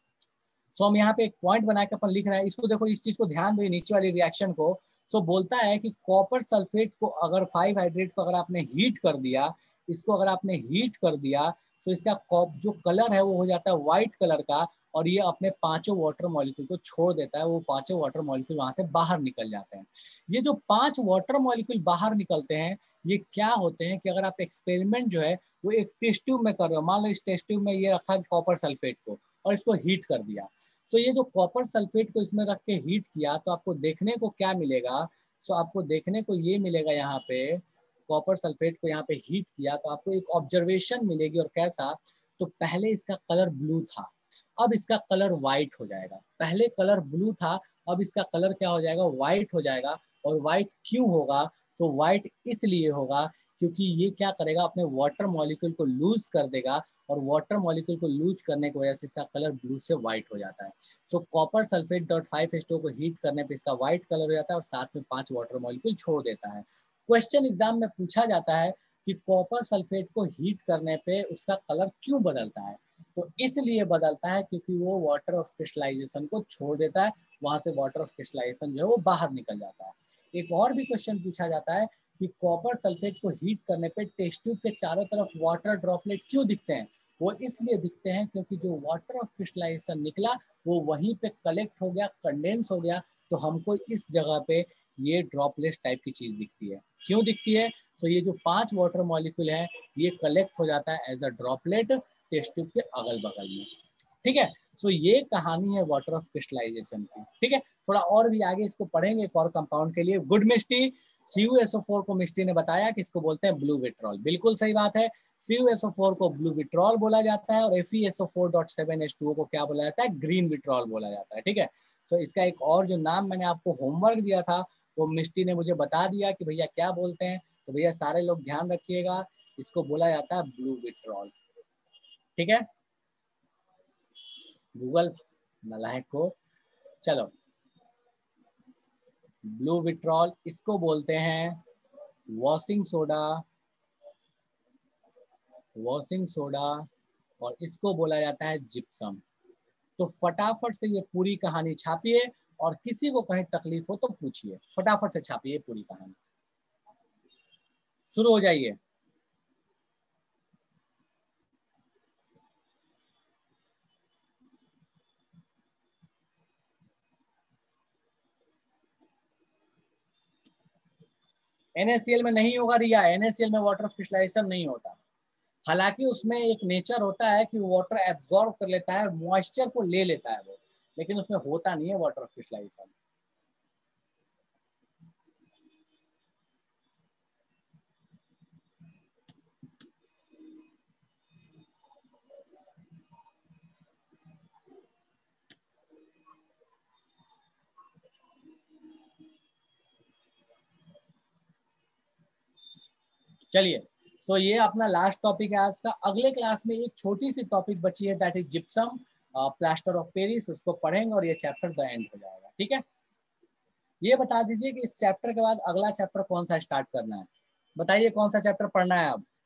सो हम यहाँ पे एक पॉइंट बना के अपन लिख रहे हैं, इसको देखो, इस चीज को ध्यान दो नीचे वाली रिएक्शन को। सो बोलता है कि कॉपर सल्फेट को अगर 5 हाइड्रेट को अगर आपने हीट कर दिया, इसको अगर आपने हीट कर दिया तो इसका जो कलर है वो हो जाता है व्हाइट कलर का, और ये अपने 5 वाटर मॉलिक्यूल को छोड़ देता है। वो 5 वाटर मॉलिक्यूल वहां से बाहर निकल जाते हैं। ये जो 5 वाटर मॉलिक्यूल बाहर निकलते हैं, ये क्या होते हैं कि अगर आप एक्सपेरिमेंट जो है वो एक टेस्ट ट्यूब में कर रहे हो, मान लो इस टेस्ट ट्यूब में ये रखा कॉपर सल्फेट को और इसको हीट कर दिया, तो ये जो कॉपर सल्फेट को इसमें रख के हीट किया तो आपको देखने को क्या मिलेगा? सो आपको देखने को ये मिलेगा, यहाँ पे कॉपर सल्फेट को यहाँ पे हीट किया तो आपको एक ऑब्जर्वेशन मिलेगी। और कैसा? तो पहले इसका कलर ब्लू था, अब इसका कलर व्हाइट हो जाएगा। पहले कलर ब्लू था, अब इसका कलर क्या हो जाएगा? व्हाइट हो जाएगा। और व्हाइट क्यों होगा? तो व्हाइट इसलिए होगा क्योंकि ये क्या करेगा, अपने वाटर मॉलिक्यूल को लूज कर देगा, और वाटर मॉलिक्यूल को लूज करने की वजह से इसका कलर ब्लू से व्हाइट हो जाता है। सो कॉपर सल्फेट डॉट 5H2O को हीट करने पे इसका व्हाइट कलर हो जाता है और साथ में 5 वाटर मॉलिक्यूल छोड़ देता है। क्वेश्चन एग्जाम में पूछा जाता है कि कॉपर सल्फेट को हीट करने पे उसका कलर क्यों बदलता है? तो इसलिए बदलता है क्योंकि वो वाटर ऑफ क्रिस्टलाइजेशन को छोड़ देता है, वहां से वाटर ऑफ क्रिस्टलाइजेशन जो है वो बाहर निकल जाता है। एक और भी क्वेश्चन पूछा जाता है कि कॉपर सल्फेट को हीट करने पे टेस्ट ट्यूब के चारों तरफ वाटर ड्रॉपलेट क्यों दिखते हैं? वो इसलिए दिखते हैं क्योंकि जो वाटर ऑफ क्रिस्टलाइजेशन निकला वो वहीं पे कलेक्ट हो गया, कंडेंस हो गया, तो हमको इस जगह पे ये ड्रॉपलेट टाइप की चीज दिखती है। क्यों दिखती है? तो ये जो 5 वाटर मॉलिक्यूल है ये कलेक्ट हो जाता है as a droplet test tube के अगल बगल में। ठीक है, सो ये कहानी है वाटर ऑफ क्रिस्टलाइजेशन की। ठीक है, थोड़ा और भी आगे इसको पढ़ेंगे एक और कंपाउंड के लिए। गुड मिस्टी, CuSO4 को मिस्टी ने बताया कि इसको बोलते हैं ब्लू विट्रॉल। बिल्कुल सही बात है, CuSO4 को ब्लू विट्रॉल बोला जाता है, और FeSO4.7H2O को क्या बोला जाता है? ग्रीन विट्रॉल बोला जाता है। ठीक है, तो इसका एक और जो नाम मैंने आपको होमवर्क दिया था वो मिस्टी ने मुझे बता दिया कि भैया क्या बोलते हैं। तो भैया सारे लोग ध्यान रखिएगा, इसको बोला जाता है ब्लू विट्रॉल। ठीक है, गूगल नलायक को। चलो, ब्लू विट्रॉल इसको बोलते हैं वॉशिंग सोडा, वॉशिंग सोडा, और इसको बोला जाता है जिप्सम। तो फटाफट से ये पूरी कहानी छापिए, और किसी को कहीं तकलीफ हो तो पूछिए, फटाफट से छापिए पूरी कहानी। शुरू हो जाइए। NaCl में नहीं होगा रिया, NaCl में वाटर ऑफ क्रिस्टलाइजेशन नहीं होता। हालांकि उसमें एक नेचर होता है कि वाटर एब्जॉर्ब कर लेता है, मॉइस्चर को ले लेता है वो, लेकिन उसमें होता नहीं है वाटर ऑफ क्रिस्टलाइजेशन। चलिए, तो ये अपना लास्ट टॉपिक है आज का। अगले क्लास में एक छोटी सी टॉपिक बची है, that is gypsum plaster of Paris, उसको पढ़ेंगे और ये चैप्टर द एंड हो जाएगा। ठीक है, ये बता दीजिए कि इस चैप्टर के बाद अगला चैप्टर कौन सा स्टार्ट करना है, बताइए कौन सा चैप्टर पढ़ना है अब।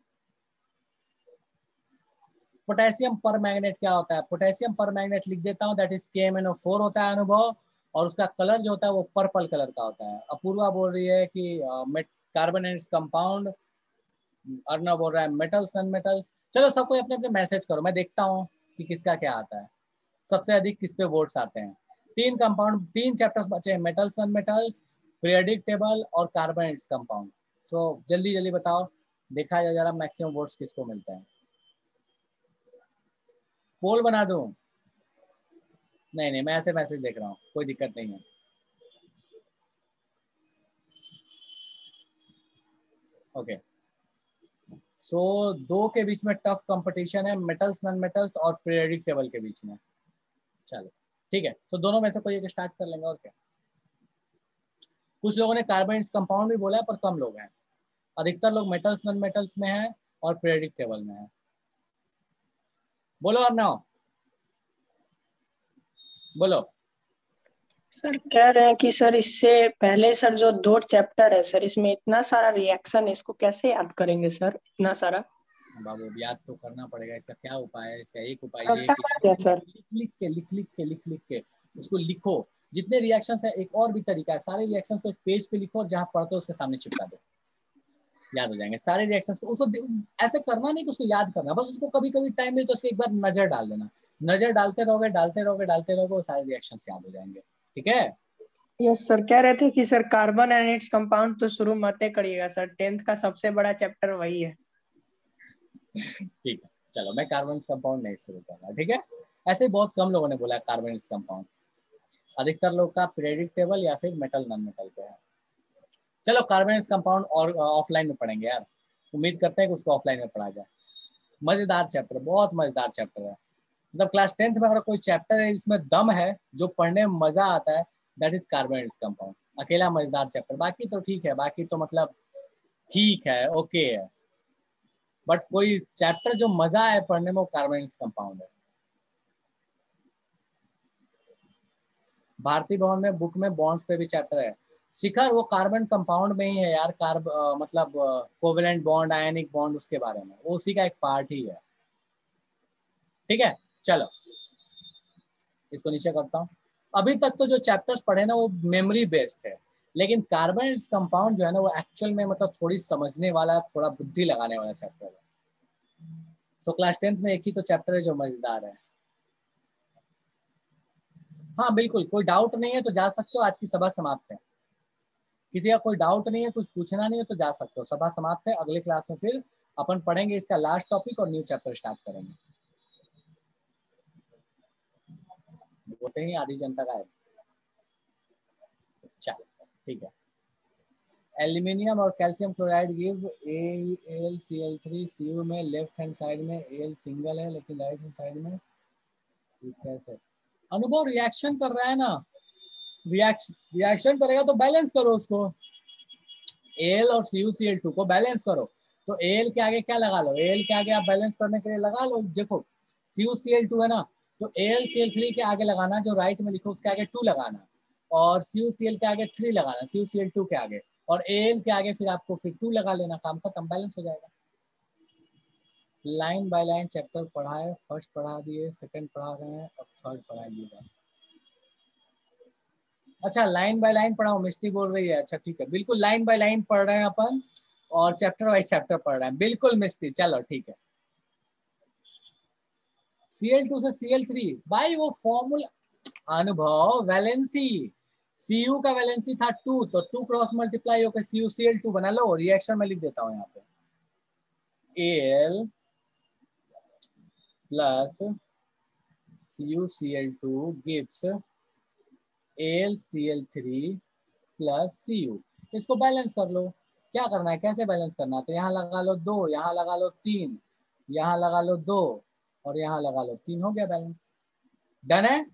पोटेशियम पर मैग्नेट क्या होता है, पोटेशियम पर मैग्नेट लिख देता हूँ, दैट इज KMnO4 होता है अनुभव, और उसका कलर जो होता है वो पर्पल कलर का होता है। अपूर्वा बोल रही है कि कार्बन एंड कंपाउंड, अर्णव बोल रहा है मेटल्स एंड मेटल्स। चलो सबको अपने अपने मैसेज करो, मैं देखता हूँ कि किसका क्या आता है, सबसे अधिक किस पे वोट्स आते हैं। 3 कंपाउंड, 3 चैप्टर्स बचे हैं, metals and metals, periodic table और कार्बन एंड कंपाउंड। सो जल्दी जल्दी बताओ, देखा जाए जरा मैक्सिमम वोट्स किसको मिलता है। पोल बना दूं? नहीं नहीं, मैं ऐसे मैसेज देख रहा हूँ, कोई दिक्कत नहीं है। ओके, सो 2 के बीच में टफ कंपटीशन है, मेटल्स नॉन मेटल्स और पीरियोडिक टेबल के बीच में। चलो ठीक है, तो दोनों में से कोई एक स्टार्ट कर लेंगे और क्या। कुछ लोगों ने कार्बन कंपाउंड भी बोला है पर कम लोग हैं, अधिकतर लोग मेटल्स नॉन मेटल्स में है और पीरियोडिक टेबल में है। बोलो अर्णव, बोलो। सर कह रहे हैं कि सर इससे पहले सर जो 2 चैप्टर है सर, इसमें इतना सारा रिएक्शन है, इसको कैसे याद करेंगे सर इतना सारा। बाबू याद तो करना पड़ेगा, इसका क्या उपाय है? इसका एक उपाय ये करता कि है सर। लिख लिख के उसको लिखो। जितने रिएक्शन है, एक और भी तरीका है, सारे रिएक्शन को एक पेज पे लिखो और जहाँ पढ़ते हो उसके सामने चिपका दो, याद हो जाएंगे सारे रिएक्शन। उसको ऐसे करना नहीं कि उसको याद करना, बस उसको कभी कभी टाइम मिले तो उसको एक बार नजर डाल देना, नजर डालते रहोगे डालते रहोगे डालते रहोगे, वो सारे रिएक्शन याद हो जाएंगे। ठीक है, यस सर, कह रहे थे कि sir carbon and its compound तो शुरू मत करिएगा सर, 10th का सबसे बड़ा चैप्टर वही है। ठीक है, चलो मैं कार्बन कंपाउंड नहीं शुरू कर रहा। ठीक है, ऐसे बहुत कम लोगों ने बोला कार्बन कंपाउंड, अधिकतर लोग का पीरियोडिक टेबल या फिर मेटल नॉन मेटल पे है। चलो कार्बन कंपाउंड और ऑफलाइन में पढ़ेंगे यार, उम्मीद करते हैं कि उसको ऑफलाइन में पढ़ा जाए। मजेदार चैप्टर, बहुत मजेदार चैप्टर है। मतलब क्लास 10th में अगर कोई चैप्टर है जिसमें दम है, जो पढ़ने में मजा आता है, दैट इज कार्बन कंपाउंड। अकेला मजेदार चैप्टर, बाकी तो ठीक है, बाकी तो मतलब ठीक है, ओके है, बट कोई चैप्टर जो मजा है पढ़ने में वो कार्बन कंपाउंड है। भारतीय भवन में बुक में बॉन्ड्स पे भी चैप्टर है। शिखर वो कार्बन कंपाउंड में ही है यार, मतलब कोवेलेंट बॉन्ड, आयनिक बॉन्ड, उसके बारे में, वो उसी का एक पार्ट ही है। ठीक है, चलो इसको नीचे करता हूँ। अभी तक तो जो चैप्टर्स पढ़े ना वो मेमोरी बेस्ड है, लेकिन कार्बन कंपाउंड जो है ना वो एक्चुअल में मतलब थोड़ी समझने वाला, थोड़ा बुद्धि लगाने वाला चैप्टर है। तो क्लास 10th में एक ही तो चैप्टर है जो मजेदार है। हाँ बिल्कुल, कोई डाउट नहीं है तो जा सकते हो, आज की सभा समाप्त है। किसी का कोई डाउट नहीं है, कुछ पूछना नहीं है तो जा सकते हो, सभा समाप्त है। अगले क्लास में फिर अपन पढ़ेंगे इसका लास्ट टॉपिक और न्यू चैप्टर स्टार्ट करेंगे। बोलते ही आधी जनता का है। चलो ठीक है, एल्यूमिनियम और calcium chloride give AlCl3, Cu में लेफ्ट हैंड साइड में Al सिंगल है लेकिन राइट हैंड साइड में कैसे। अनुभव रिएक्शन कर रहा है ना, रिएक्शन करेगा तो बैलेंस करो उसको, Al और CuCl2 को बैलेंस करो। तो Al के आगे क्या लगा लो, Al के आगे आप बैलेंस करने के लिए लगा लो, देखो CuCl2 है ना, तो AlCl3 के आगे लगाना, जो राइट में लिखो उसके आगे 2 लगाना, और CuCl के आगे 3 लगाना, CuCl2 के आगे, और Al के आगे फिर आपको फिर 2 लगा लेना, काम खत्म, बैलेंस हो जाएगा। लाइन बाय लाइन चैप्टर पढ़ा है, फर्स्ट पढ़ा दिए, सेकंड पढ़ा रहे हैं, अब थर्ड पढ़ाइएगा। अच्छा लाइन बाय लाइन पढ़ाओ, मिस्टी बोल रही है, अच्छा ठीक है, बिल्कुल लाइन बाय लाइन पढ़ रहे हैं अपन और चैप्टर वाइज चैप्टर पढ़ रहे हैं, बिल्कुल मिस्टी, चलो ठीक है। Cl2 से Cl3 भाई वो फॉर्मूला, अनुभव वैलेंसी, Cu का वैलेंसी था 2, तो 2 क्रॉस मल्टीप्लाई होकर CuCl2 बना लो, रिएक्शन में लिख देता हूँ यहाँ पे, Al plus CuCl2 gives AlCl3 plus Cu। इसको बैलेंस कर लो, क्या करना है, कैसे बैलेंस करना है, तो यहाँ लगा लो 2, यहाँ लगा लो 3, यहाँ लगा लो 2 और यहाँ लगा लो 3, हो गया बैलेंस, डन है।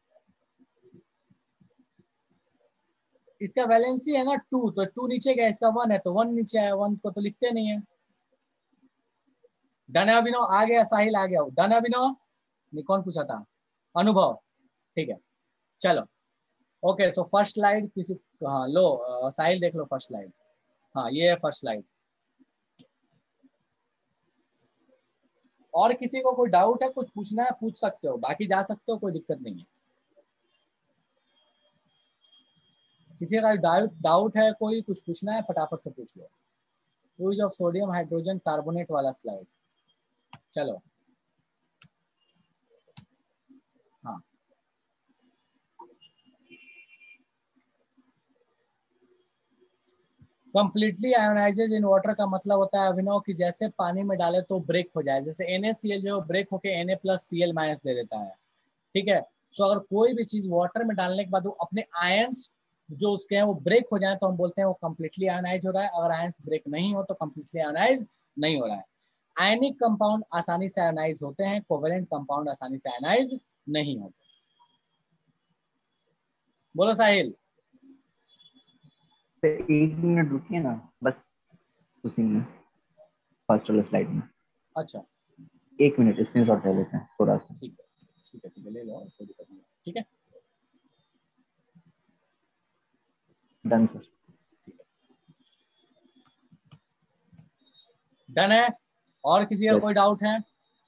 इसका वैलेंसी है ना 2, तो 2 नीचे गया, इसका 1 है तो 1 नीचे आया, 1 को तो लिखते नहीं है, डन है अभिनव? आ गया साहिल, आ गया। डन है अभिनव? नहीं, कौन पूछा था? अनुभव। ठीक है, चलो। ओके, सो फर्स्ट स्लाइड किसी, हाँ लो साहिल देख लो फर्स्ट स्लाइड। हाँ ये है फर्स्ट स्लाइड। और किसी को कोई डाउट है, कुछ पूछना है पूछ सकते हो, बाकी जा सकते हो, कोई दिक्कत नहीं है। किसी का डाउट है, कोई कुछ पूछना है, फटाफट से पूछ लो। Use of sodium hydrogen carbonate वाला स्लाइड। चलो हाँ, कंप्लीटली आयोनाइजेज इन वाटर का मतलब होता है अभिनव कि जैसे पानी में डाले तो ब्रेक हो जाए, जैसे NaCl जो ब्रेक होके Na+Cl- दे देता है। ठीक है, तो अगर कोई भी चीज वाटर में डालने के बाद वो अपने आयंस जो उसके हैं वो ब्रेक हो जाए तो हम बोलते हैं वो कंप्लीटली आयोनाइज हो रहा है। अगर आयंस ब्रेक नहीं हो तो कंप्लीटली आयोनाइज नहीं हो रहा है। आयनिक कंपाउंड आसानी से आयोनाइज होते हैं, कोवेलेंट कंपाउंड आसानी से आयोनाइज नहीं होते। बोलो साहिल। से 1 मिनट रुकिए ना बस, उसी में फर्स्ट वाले स्लाइड में। अच्छा 1 मिनट स्क्रीनशॉट ले लेते हैं थोड़ा सा। ठीक है, ठीक है, ठीक है, ले लो, कोई दिक्कत नहीं। ठीक है, डन सर। ठीक है, डन है। और किसी का कोई यस। डाउट है?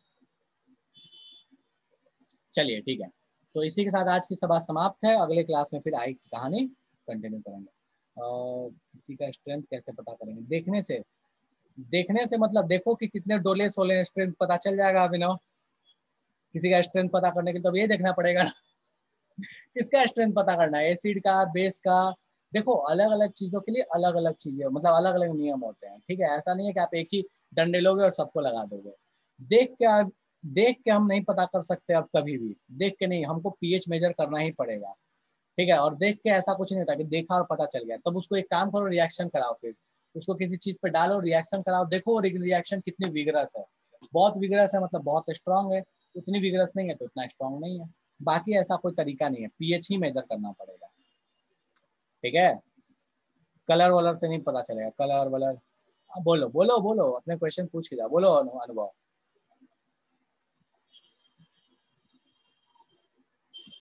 चलिए ठीक है, तो इसी के साथ आज की सभा समाप्त है। अगले क्लास में फिर आई कहानी कंटिन्यू करेंगे। किसी का स्ट्रेंथ कैसे पता करेंगे? देखने से, देखने से मतलब देखो कि कितने डोले सोले स्ट्रेंथ पता चल जाएगा अभिनव। किसी का स्ट्रेंथ पता करने के लिए तो ये देखना पड़ेगा ना। किसका स्ट्रेंथ पता करना है? एसिड का, बेस का? देखो अलग अलग चीजों के लिए अलग अलग चीजें, मतलब अलग अलग नियम होते हैं। ठीक है, ऐसा नहीं है कि आप एक ही डंडे लोगे और सबको लगा दोगे। देख के देख के हम नहीं पता कर सकते अब कभी भी। देख के नहीं, हमको पीएच मेजर करना ही पड़ेगा। ठीक है, और देख के ऐसा कुछ नहीं होता कि देखा और पता चल गया। तब उसको एक काम करो, रिएक्शन कराओ, फिर उसको किसी चीज पे डालो, रिएक्शन कराओ, देखो रिएक्शन कितनी विगरस है। बहुत विगरस है मतलब बहुत स्ट्रांग है, उतनी विगरस नहीं है तो उतना स्ट्रांग नहीं है। बाकी ऐसा कोई तरीका नहीं है, पीएच ही मेजर करना पड़ेगा। ठीक है, कलर वलर से नहीं पता चलेगा, कलर वलर। बोलो बोलो बोलो, अपने क्वेश्चन पूछ के जाओ, बोलो अनुभव।